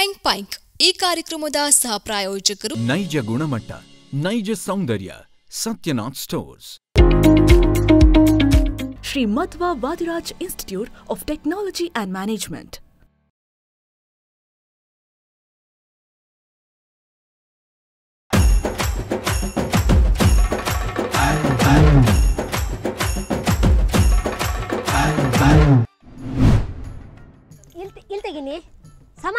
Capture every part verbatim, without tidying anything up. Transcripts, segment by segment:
Tang ಪೈಂಕ್ ಈ ಕಾರ್ಯಕ್ರಮದ ಸಹ ಪ್ರಾಯೋಜಕರು ನೈಜ ಗುಣಮಟ್ಟ ನೈಜ ಸೌಂದರ್ಯ Satyanath stores. Shri Madhva Vadiraj institute of technology and management. ಇಲ್ಲಿ ತೆಗಿನಿ ಸಮ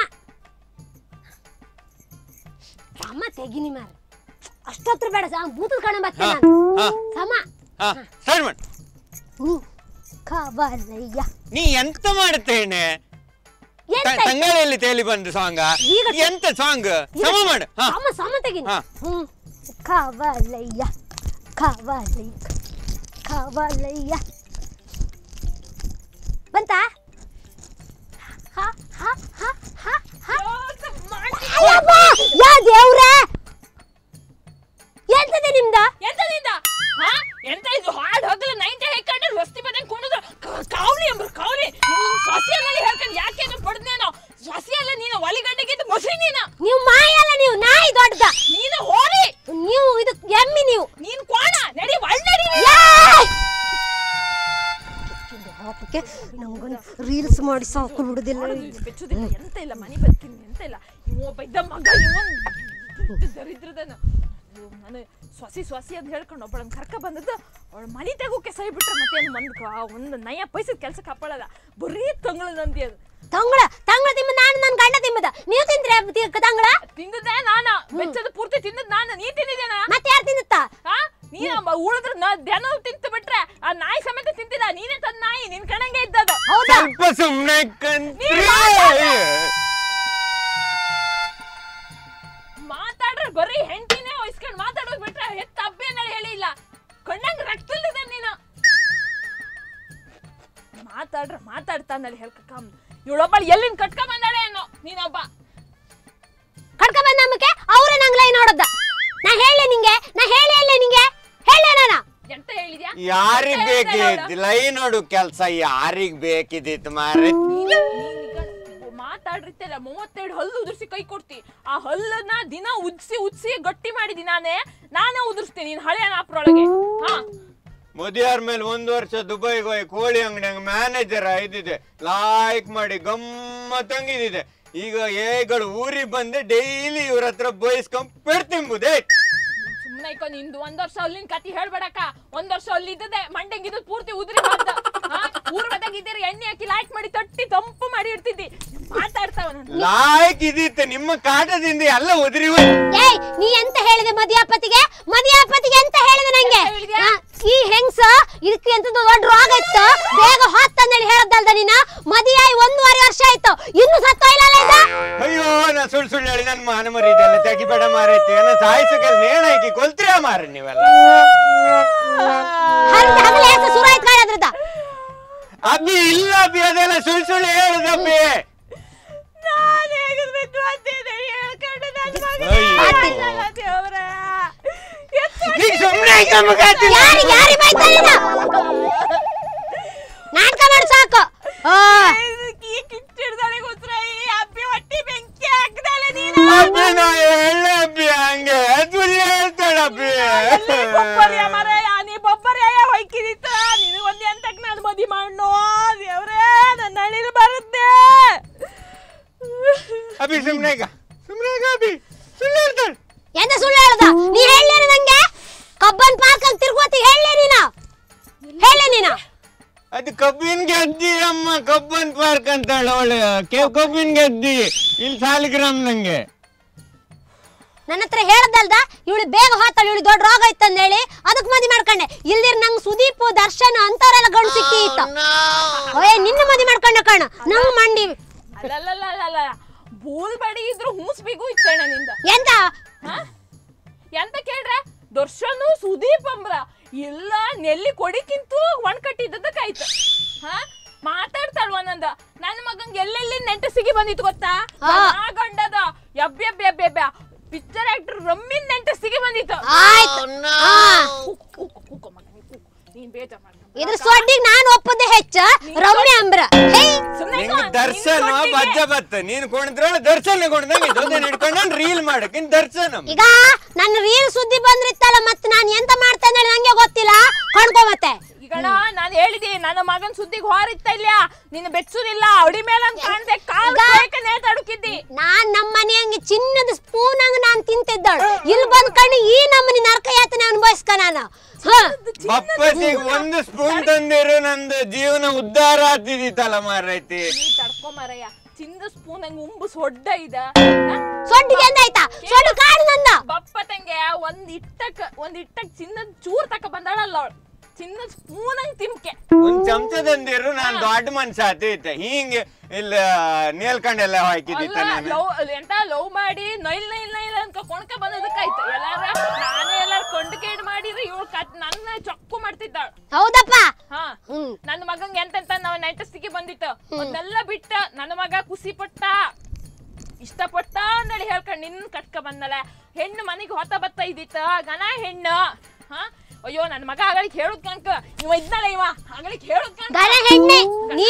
ಸಮ ತೆಗಿನಿ ಮಾರ ಅಷ್ಟೊತ್ತರ ಬೇಡ ಬೂತದ ಕಣ ಮತ್ತೆ ಸಮ ಸ್ಟಾರ್ಟ್ ಮಾಡು. ನೀ ಕವಲಯ್ಯ ನೀ ಎಂತ ಮಾಡುತ್ತೇನೆ ತಂಗಾಳಿಯಲ್ಲಿ ತೇಲಿ ಬಂದು ಸಾಂಗ್ ಎಂತ ಸಾಂಗ್ ಸಮ ಮಾಡು ಸಮ ಸಮ ತೆಗಿನಿ ಹ್ಮ್ ಕವಲಯ್ಯ ಕವಲಯ್ಯ ಕವಲಯ್ಯ ಬಂತ ಹಾ ಹಾ ಹಾ ಹಾ ಹಾ ಅಯ್ಯಪ್ಪ ಯಾ ದೇವ್ರೇ ಎಂತದೆ ನಿಮ್ದ ಎಂತದಿಂದ ಹಾ ಎಂತ ಇದು ಹಾಡ್ ಹೋಗಲ್ಲ ನೈಂಟಿ ಹೇಕೊಂಡು ರಸ್ತಿ ಬದಂಗ್ ಕುಣಿದ್ರು ಕಾವಲಿ ಎಂಬ ಕಾವಲಿ ಸಸಿಯಲ್ಲಿ ಹೇಳ್ಕೊಂಡು ಯಾಕೆ ಪಡ್ದೇನೋ ಸಸಿಯಲ್ಲ ನೀನು ಒಲಿಗಡ್ಡೆಗಿದ್ದು ಮೊಸರಿ ನೀನು ನೀವು ಮಾಯಲ್ಲ ನೀವು ನಾಯಿ ದೊಡ್ಡದ ನೀನು ಹೋರಿ ನೀವು ಇದು ಎಮ್ಮಿ ನೀವು ನೀನು ಕೋಣ ನಡಿ ಒಳ್ಳೆಡಿ ಹಾಪಕ್ಕೆ ನಮಗೊಂದು ರೀಲ್ಸ್ ಮಾಡಿ ಸಾಕು ಬಿಡುದಿಲ್ಲ ಬೆಚ್ಚುದಿಲ್ಲ ಎಂತ ಇಲ್ಲ ಮನೆ ಬದುಕಿನ ಎಂತ ಇಲ್ಲ ಒಬ್ಬ ಇದ್ದ ಮಗ ಇವನ್ ದರಿದ್ರದನ ನಾನು ಸ್ವಸಿ ಸ್ವಸಿ ಅಂತ ಹೇಳ್ಕೊಂಡು ಒಬ್ಬಳನ್ನ ಕರ್ಕ ಬಂದದ್ದು ಅವಳ ಮನೆ ತೆಗೋಕೆ ಸೈ ಬಿಟ್ರೆ ಮತ್ತೆ ಒಂದು ಒಂದು ನಯ ಪೈಸದ ಕೆಲಸಕ್ಕೆ ಹಾಕೊಳ್ಳಲ್ಲ ಬರೀ ತಂಗಳ ನಂದಿ ಅದು ತಂಗಳ ತಂಗಳ ತಿಂಬ ನಾನು ನನ್ನ ಗಂಡ ತಿಂಬದ ನೀವು ತಿಂದ್ರೆ ತಂಗಳ ತಿಂದದ್ದೇ ನಾನು ಬೆಚ್ಚದ ಪೂರ್ತಿ ತಿಂದದ್ ನಾನು ನೀ ತಿಂದಿದ್ದೇನ ಮತ್ತೆ ಯಾರು ತಿನ್ನುತ್ತಾ ಹಾ ನೀನು ಉಳಿದ್ರೆ ದನ ತಿಂತು ಬಿಟ್ರೆ ಆ ನಾಯಿ ಸಮೇತ ತಿಂತಿಲ್ಲ ನೀನೇ ತಂದ ನಾಯಿ ನಿನ್ ಕಣಂಗೆ ಇದ್ದದ ಸ್ವಲ್ಪ ಸುಮ್ಮನೆ ಮಾತಾಡ್ರೆ ಬರೀ ಹೆಂಡತಿನೇ ವಹಿಸ್ಕೊಂಡು ಮಾತಾಡೋದು ಬಿಟ್ರೆ ಹೆತ್ತ ಅಬ್ಬೆ ಅನ್ನೋದು ಹೇಳಿಲ್ಲ ಕಣ್ಣಂಗ ರಕ್ತಲ್ದಿದೆ ನೀನು ಮಾತಾಡ್ರೆ ಮಾತಾಡ್ತಾನಲ್ಲಿ ಹೇಳ್ಕಕ್ಕ ಇವಳೊಬ್ಬಳು ಎಲ್ಲಿಂದ ಕಟ್ಕ ಬಂದಾಳೆ ಅನ್ನೋ ನೀನೊಬ್ಬ ಕಟ್ಕ ಬಂದ ನಮಗೆ ಅವರೇ ನಂಗ್ಲೈ ನೋಡದ್ದ ನಾ ಹೇಳಿ ನಿಂಗೆ ನಾ ಹೇಳಿ ಅಲ್ಲೇ ನಿಂಗೆ ಹೇಳಿ ನಾನ ಎಂತ ಹೇಳಿದ್ಯಾ ಯಾರಿಗ್ ಬೇಕಿತ್ತು ಲೈನ್ ನೋಡು ಕೆಲ್ಸ ಯಾರಿಗ್ ಬೇಕಿದ್ದಿತ್ತು ಮಾರೆ ಮಾತಾಡ್ರಿತ್ತಲ್ಲ ಮೂವತ್ತೆರಡು ಹಲ್ಲು ಉದುರ್ಸಿ ಕೈ ಕೊಡ್ತಿ ಆ ಹಲ್ಲನ್ನ ದಿನ ಉದ್ಸಿ ಉದ್ಸಿ ಗಟ್ಟಿ ಮಾಡಿದಿ ನಾನೇ ನಾನೇ ಉದುರ್ಸ್ತೀನಿ ನೀನ್ ಹಳೆ ನಾಪ್ರೊಳಗೆ ಹಾ ಮದುವೆಯಾರ ಮೇಲೆ ಒಂದ್ ವರ್ಷ ದುಬೈಗೆ ಹೋಗಿ ಕೋಳಿ ಅಂಗಡಿಯಾಗ ಮ್ಯಾನೇಜರ್ ಇದ್ದಿದೆ ಲಾಯ್ಕ್ ಮಾಡಿ ಗಮ್ಮತ್ತಂಗಿದಿದೆ ಈಗ ಏಗಳು ಊರಿಗೆ ಬಂದೆ ಡೈಲಿ ಇವ್ರ ಹತ್ರ ಬಯಸ್ಕೊಂಡ್ ಪೆಡ್ತಿಂಬುದೇ ಸುಮ್ನೆ ಇಕೋ ನಿಂದು ಒಂದ್ ವರ್ಷ ಅಲ್ಲಿನ ಕತಿ ಹೇಳ್ಬೇಡಕ್ಕ ಒಂದ್ ವರ್ಷ ಅಲ್ಲಿ ಇದ್ದದೆ ಮಂಡೆಗಿದ್ದು ಪೂರ್ತಿ ಉದುರಿ ಹೋದ ಊರ್ ಬದಾಗಿದ್ದೀರಿ ಎಣ್ಣೆ ಹಾಕಿ ಲೈಟ್ ಮಾಡಿ ತಟ್ಟಿ ತಂಪು ಮಾಡಿ ಇಡ್ತಿದ್ದಿ ಮಾತಾಡ್ತಾವ ಲಾಯ್ಕ್ ಇದಿತ್ತು ನಿಮ್ಮ ಕಾಟದಿಂದ ಎಲ್ಲ ಉದುರಿ ಏಯ್ ನೀ ಎಂತ ಹೇಳಿದೆ ಮದಿಯಾಪತಿಗೆ ಮದಿಯಾಪತಿಗೆ ಎಂತ ಹೇಳಿದೆ ನಂಗೆ ಈ ಹೆಂಗ್ಸ ಇದಕ್ಕೆ ಎಂತ ದೊಡ್ಡ ರೋಗ ಇತ್ತು ಬೇಗ ಹೊತ್ತಂದೇಳಿ ಹೇಳದಲ್ದ ನೀನ ಮದಿಯಾಯಿ ಒಂದೂವರೆ ವರ್ಷ ಆಯ್ತು ಇನ್ನು ಸತ್ತ ಇಲ್ಲ ಇದ ಅಯ್ಯೋ ನಾ ಸುಳ್ಳು ಸುಳ್ಳು ಹೇಳಿ ನನ್ನ ಮಾನ ಮರಿದೆಲ್ಲ ತೆಗಿಬೇಡ ಮಾರೈತಿ ನನ್ನ ಸಾಯಿಸಕ್ಕೆ ನೇಣ ಹಾಕಿ ಕೊಲ್ತೀರಾ ಮಾರ ನೀವೆಲ್ಲ ಹಗಲ ಹೆಸ ಸುರಾಯ್ತು ಕಾಣದ್ರದ ಅಬ್ಬಿ ಇಲ್ಲ ಅಬ್ಬಿ ಅದೆಲ್ಲ ಸುಳ್ಳು ಸುಳ್ಳು ಹೇಳುದಬ್ಬಿ ನಾನು ಹೇಗಬೇಕು ಅಂತ ಹೇಳ್ಕೊಂಡು ನನ್ನ ಮಗ ದೇವರ ನಾಟಕ ಮಾಡಿ ಸಾಕು ಕಿಚ್ಚಿಡ್ದಾಳೆ ಗೊತ್ತರ ಈ ಅಬ್ಬಿ ಹೊಟ್ಟಿ ಬೆಂಕಿ ಹಾಕ್ದಾಳೆ ನೀನು ಅಬ್ಬಿ ನಾ ಹೇಳ ಅಬ್ಬಿ ಹಂಗೆ ಸುಳ್ಳು ಹೇಳ್ತಾಳಬ್ಬಿ ಬೊಬ್ಬರಿಯ ಮರೆಯ ನೀ ಬೊಬ್ಬರಿಯ ಹೊಯ್ಕಿದಿತ್ತ ನೀನು ಒಂದ್ ಎಂತಕ್ ನಾನು ಮದಿ ಮಾಡೋ ದೇವ್ರೇ ನನ್ನ ಹಳ್ಳಿಲಿ ಬರುತ್ತೆ ಅಬ್ಬಿ ಸುಮ್ನೆ ಈಗ ಸುಮ್ನೆ ಈಗ ಅಬ್ಬಿ ಸುಳ್ಳು ಹೇಳ್ತಾಳೆ ಎಂತ ಸುಳ್ಳು ಹೇಳ್ದ ನೀ ಹೇಳೇನ ನಂಗೆ ಕಬ್ಬನ್ ಪಾರ್ಕ್ ಅಂತ ತಿರ್ಗೋತಿ ಹೇಳೇ ನೀನ ಹೇಳೇ ನೀನ ಅದು ಕಬ್ಬಿನ ಗೆದ್ದಿ ಅಮ್ಮ ಕಬ್ಬನ್ ಪಾರ್ಕ್ ಅಂತ ಅವಳು ಕಬ್ಬಿನ ಗೆದ್ದಿ ಇಲ್ಲಿ ಸಾಲಿಗ್ರಾಮ್ ನಂಗೆ ನನ್ನ ಹತ್ರ ಹೇಳದಲ್ದ ಇವಳು ಬೇಗ ಹೋತಾಳ ಇವಳು ದೊಡ್ಡ ರೋಗ ಇತ್ತಂದ ಹೇಳಿ ಅದಕ್ಕೆ ಮದಿ ಮಾಡ್ಕೊಂಡೆ ಇಲ್ದಿರ್ ನಂಗೆ ಸುದೀಪ್ ದರ್ಶನ್ ಅಂತವರೆಲ್ಲ ಗಂಡು ಸಿಕ್ಕಿ ಇತ್ತು ಓಯ್ ನಿನ್ನ ಮದಿ ಮಾಡ್ಕೊಂಡ ಕಣ ನಂಗ್ ಮಂಡಿ ಅಲ್ಲಲ್ಲ ಬೂಲ್ ಬಡಿ ಇದ್ರು ಹೂಸ್ಬಿಗೂ ಇತ್ತಣ್ಣ ನಿಂದ ಎಂತ ಎಂತ ಕೇಳ್ರೆ ದರ್ಶನು ಸುದೀಪ್ ಅಂಬ್ರ ಇಲ್ಲ ನೆಲ್ಲಿ ಕೊಡಿಕಿಂತೂ ಒಣ್ ಕಟ್ಟಿದ್ದಕ್ಕಾಯ್ತು ಹಾ ಮಾತಾಡ್ತಾಳ ಒಂದೊಂದ ನನ್ನ ಮಗಂಗೆ ಎಲ್ಲೆಲ್ಲಿ ನೆಂಟಸಿಗೆ ಬಂದಿತ್ತು ಗೊತ್ತಾ ಆ ಗಂಡದ ಯಬ್ಬೆಬ್ಬೆಬ್ಬೆಬ್ಬ ಪಿಕ್ಚರ್ ಆಕ್ಟರ್ ರಮ್ಮಿನ್ ನೆಂಟಸಿಗೆ ಬಂದಿತ್ತು ಆಯ್ತು ನೀನ್ ಬೇಜಾರ್ ಮಾಡ ಇದ್ರ ಸೊಡ್ಡಿಗೆ ನಾನು ಒಪ್ಪದೆ ಹೆಚ್ಚ ರಮ್ಯ ಅಂಬ್ರ ದರ್ಶನ ಬಜ್ಜ ಬತ್ತ ನೀನ್ ಕೊಂಡಿದ್ರಲ್ಲ ದರ್ಶನ ಕೊಂಡ್ದಂಗೆ ಹಿಡ್ಕೊಂಡು ನಾನು ರೀಲ್ ಮಾಡಕ್ಕೆ ದರ್ಶನ ಈಗ ನನ್ನ ರೀಲ್ ಸುದ್ದಿ ಬಂದ್ರಿತ್ತಲ್ಲ ಮತ್ತೆ ನಾನು ಎಂತ ಮಾಡ್ತೇನೆ ನಂಗೆ ಗೊತ್ತಿಲ್ಲ ಕಣ್ಕೊ ಮತ್ತೆ ಈಗಣ ನಾನು ಹೇಳಿದೆ ನನ್ನ ಮಗನ್ ಸುದ್ದಿಗೆ ಹೊರಿತ್ತ ಇಲ್ಲ ನಿನ್ನ ಬೆಚ್ಚುನಿಲ್ಲ ಅವಡಿ ಮೇಲೆ ಅಂತ ಕಾಣ್ದೆ ಕಾಲ್ ಕೈಕ ನೇತಾಡುಕಿದ್ದಿ ನಾನ್ ನಮ್ಮ ಮನೆ ಹಂಗೆ ಚಿನ್ನದ ಸ್ಪೂನ್ ಹಂಗ ನಾನ್ ತಿಂತಿದ್ದಾಳು ಇಲ್ಲಿ ಬಂದ್ ಕಣ್ಣು ಈ ನಮ್ಮನಿ ನರಕ ಯಾತನೆ ಅನುಭವಿಸ್ಕ ನಾನು ಬಪ್ಪಸಿಗೆ ಒಂದು ಸ್ಪೂನ್ ತಂದಿರು ನಂದು ಜೀವನ ಉದ್ಧಾರ ಆಗ್ತಿದಿತ್ತಲ್ಲ ಮಾರೈತಿ ನೀ ತಡ್ಕೊ ಮಾರಯ್ಯ ಚಿನ್ನದ ಸ್ಪೂನ್ ಹಂಗ ಉಂಬು ಸೊಡ್ಡ ಇದ ಸೊಡ್ಡಿಗೆ ಎಂದಾಯ್ತಾ ಸೊಡ್ಡು ಕಾಡು ನಂದ ಬಪ್ಪ ತಂಗೆ ಒಂದ್ ಇಟ್ಟಕ್ ಒಂದ್ ಇಟ್ಟಕ್ ಚಿನ್ನದ ಚೂರ್ ತಕ ಬಂದಾಳಲ್ಲ ಅವಳು ಚಿನ್ನದ ಸ್ಪೂನ್ ಹಂಗ ತಿಮ್ಕೆ ಒಂದ್ ಚಮಚ ತಂದಿರು ನಾನ್ ದೊಡ್ಡ ಮನುಷ್ಯ ಆತೈತೆ ಹಿಂಗೆ ಇಲ್ಲ ನೇಲ್ಕಂಡೆಲ್ಲ ಹಾಕಿದಿತ್ತ ನಾನು ಎಂತ ಲವ್ ಮಾಡಿ ನೈಲ್ ನೈಲ್ ನೈಲ್ ಅಂತ ಕೊಣ್ಕ ಬಂದದಕ್ಕಾಯ್ತು ಎಲ್ಲಾರ ನಾನೇ ಎಲ್ಲಾರ ಕೊಂಡ್ ಕೇಡ್ ಮಾಡಿದ್ರೆ ಇವಳು ಕತ್ ನನ್ನ ಚೊಕ್ಕು ಮಾಡ್ತಿದ್ದಾಳ ಹೌದಪ್ಪ ಹಾ ನನ್ನ ಮಗಂಗೆ ಎಂತೆಂತ ನಾವ್ ನೈಟಸ್ಟಿಗೆ ಬಂದಿತ್ತು ಅದನ್ನೆಲ್ಲ ಬಿಟ್ಟ ನನ್ನ ಮಗ ಖುಷಿ ಪಟ್ಟ ಇಷ್ಟಪಟ್ಟ ಅಂದೇಳಿ ಹೇಳ್ಕೊಂಡ್ ನಿನ್ ಕಟ್ಕ ಬಂದಲ್ಲ ಹೆಣ್ಣು ಮನೆಗೆ ಹೊತ್ತ ಬತ್ತ ಇದ್ದಿತ್ತ ಗನ ಹೆಣ್ಣು ಹಾ ಅಯ್ಯೋ ನನ್ನ ಮಗ ಆಗಲಿಕ್ಕೆ ಹೇಳುದ್ ಕಣಕ ಇವ ಇದ್ನಲ್ಲ ಇವ ಆಗಲಿಕ್ಕೆ ಹೇಳುದ್ ಕಣಕ ಗನ ಹೆಣ್ಣೆ ನೀ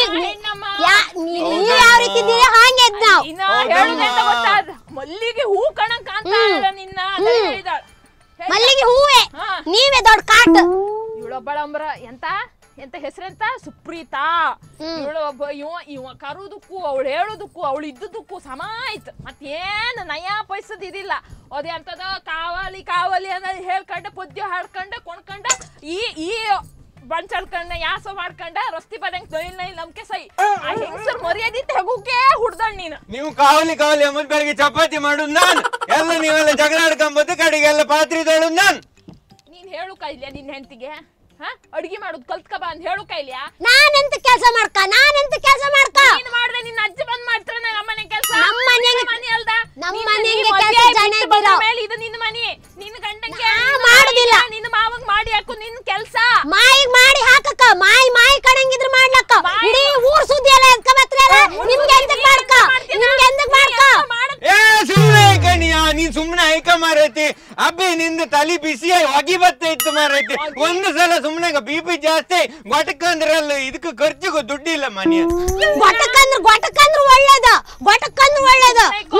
ನೀ ಯಾವ ರೀತಿ ಇದೀಯ ಹಾಗೆ ಇದ್ ನಾವು ಇನ್ನ ಹೇಳುದೆ ಅಂತ ಗೊತ್ತಾದ ಮಲ್ಲಿಗೆ ಹೂ ಕಣಂಕ ಅಂತ ನಿನ್ನ ಅಂತ ಹೇಳಿದಾಳ ಮಲ್ಲಿಗೆ ಹೂವೆ ನೀವೇ ದೊಡ್ಡ ಕಾಟ್ ಇವಳೊಬ್ಬಳಂಬ್ರ ಎಂತ ಎಂತ ಹೆಸರೆಂತ ಸುಪ್ರೀತಾ ಇವಳು ಒಬ್ಬ ಇವ ಇವ ಕರುದಕ್ಕೂ ಅವಳು ಹೇಳುದಕ್ಕೂ ಅವಳು ಇದ್ದುದಕ್ಕೂ ಸಮ ಆಯ್ತು ಮತ್ತೇನ್ ನಯಾ ಪೈಸದ್ ಇದಿಲ್ಲ ಅದೇ ಅಂತದ ಕಾವಲಿ ಕಾವಲಿ ಅನ್ನೋದು ಹೇಳ್ಕೊಂಡ ಪದ್ಯ ಹಾಡ್ಕೊಂಡ ಕೊಂಡ್ಕೊಂಡ ಈ ಈ ಬಂಚಳ್ಕೊಂಡ ಯಾಸ ಮಾಡ್ಕೊಂಡ ರಸ್ತಿ ಬದಂಗ್ ನೈಲ್ ನೈಲ್ ನಮ್ಕೆ ಸೈ ಆ ಹೆಂಗಸರ್ ಮರ್ಯಾದಿ ತೆಗುಕೆ ಹುಡ್ದಳ್ ನೀನು ನೀವು ಕಾವಲಿ ಕಾವಲಿ ಅಮ್ಮದ ಬೆಳಗ್ಗೆ ಚಪಾತಿ ಮಾಡುದು ನಾನು ಎಲ್ಲ ನೀವೆಲ್ಲ ಜಗಳ ಆಡ್ಕೊಂಬತ್ತು ಕಡೆಗೆಲ್ಲ ಪಾತ್ರೆ ತೊಳುದು ನಾನು ನೀನ್ ಹೇಳು ಕೈಲ್ಯಾ ನಿನ್ ಹೆಂಡತಿಗೆ ಅಡಿಗೆ ಮಾಡುದು ಕಲ್ತ್ಕ ಬಾ ಅಂತ ಹೇಳು ಕೈಲ್ಯಾ ನಾನೆಂತ ಕೆಲಸ ಮಾಡ್ಕ ನಾನೆಂತ ಕೆಲಸ ಮಾಡ್ಕ ನೀನ್ ಮಾಡ್ದೆ ನಿನ್ನ ಅಜ್ಜಿ ಬಂದ್ ಮಾಡ್ತಾರ ನಮ್ಮ ಮನೆ ಕೆಲಸ ನಮ್ಮ ಮನೆಗೆ ಮನೆ ಅಲ್ದ ನಮ್ಮ ಮನೆಗೆ ಕೆಲಸ ಜನ ಇದ್ದೀರಾ ಮೇಲೆ ಇದು ನಿನ್ನ ಮನೆ ನಿನ್ನ ಗಂಡಂಗೆ ಮಾಡುದಿಲ್ಲ ನಿನ್ನ ಮಾವಂಗ್ ಮಾಡಿ ಹಾಕು ನಿನ್ನ ಕೆಲಸ ಮಾಯಿಗ್ ಮಾಡಿ ಹಾಕಕ್ಕ ಮಾಯಿ ಮಾಯಿ ಕಣಂಗಿದ್ರ ಮಾಡ್ಲಕ್ಕ ಇಡೀ ಊರ್ ಸುದ್ದಿ ಎಲ್ಲ ಎತ್ಕ ಬತ್ರಲ್ಲ ನಿಮ್ಗೆ ಎಂತ ಮಾಡ್ಕ ನಿಮ್ಗೆ ಎಂತ ಮಾಡ್ಕ ಏ ಸುಮ್ಮನೆ ಕಣಿಯ ನೀನ್ ಸುಮ್ಮನೆ ಐಕ ಮಾರೈತಿ ಅಬ್ಬಿ ನಿಂದ ತಲಿ ಬಿಸಿಯಾಗಿ ಹೊಗಿ ಬತ್ತ ಇತ್ತು ಮಾರೈತಿ ಒಂದು ಸಲ ಸುಮ್ಮನೆ ಬಿ ಪಿ ಜಾಸ್ತಿ ಗೊಟಕಂದ್ರಲ್ಲ ಇದಕ್ಕೆ ಖರ್ಚಿಗೂ ದುಡ್ಡಿಲ್ಲ ಮನೆ ಗೊಟಕಂದ್ರ ಗೊಟಕಂದ್ರ ಒಳ್ಳೇದ ಗೊಟಕಂದ್ರ ಒಳ್ಳೇದ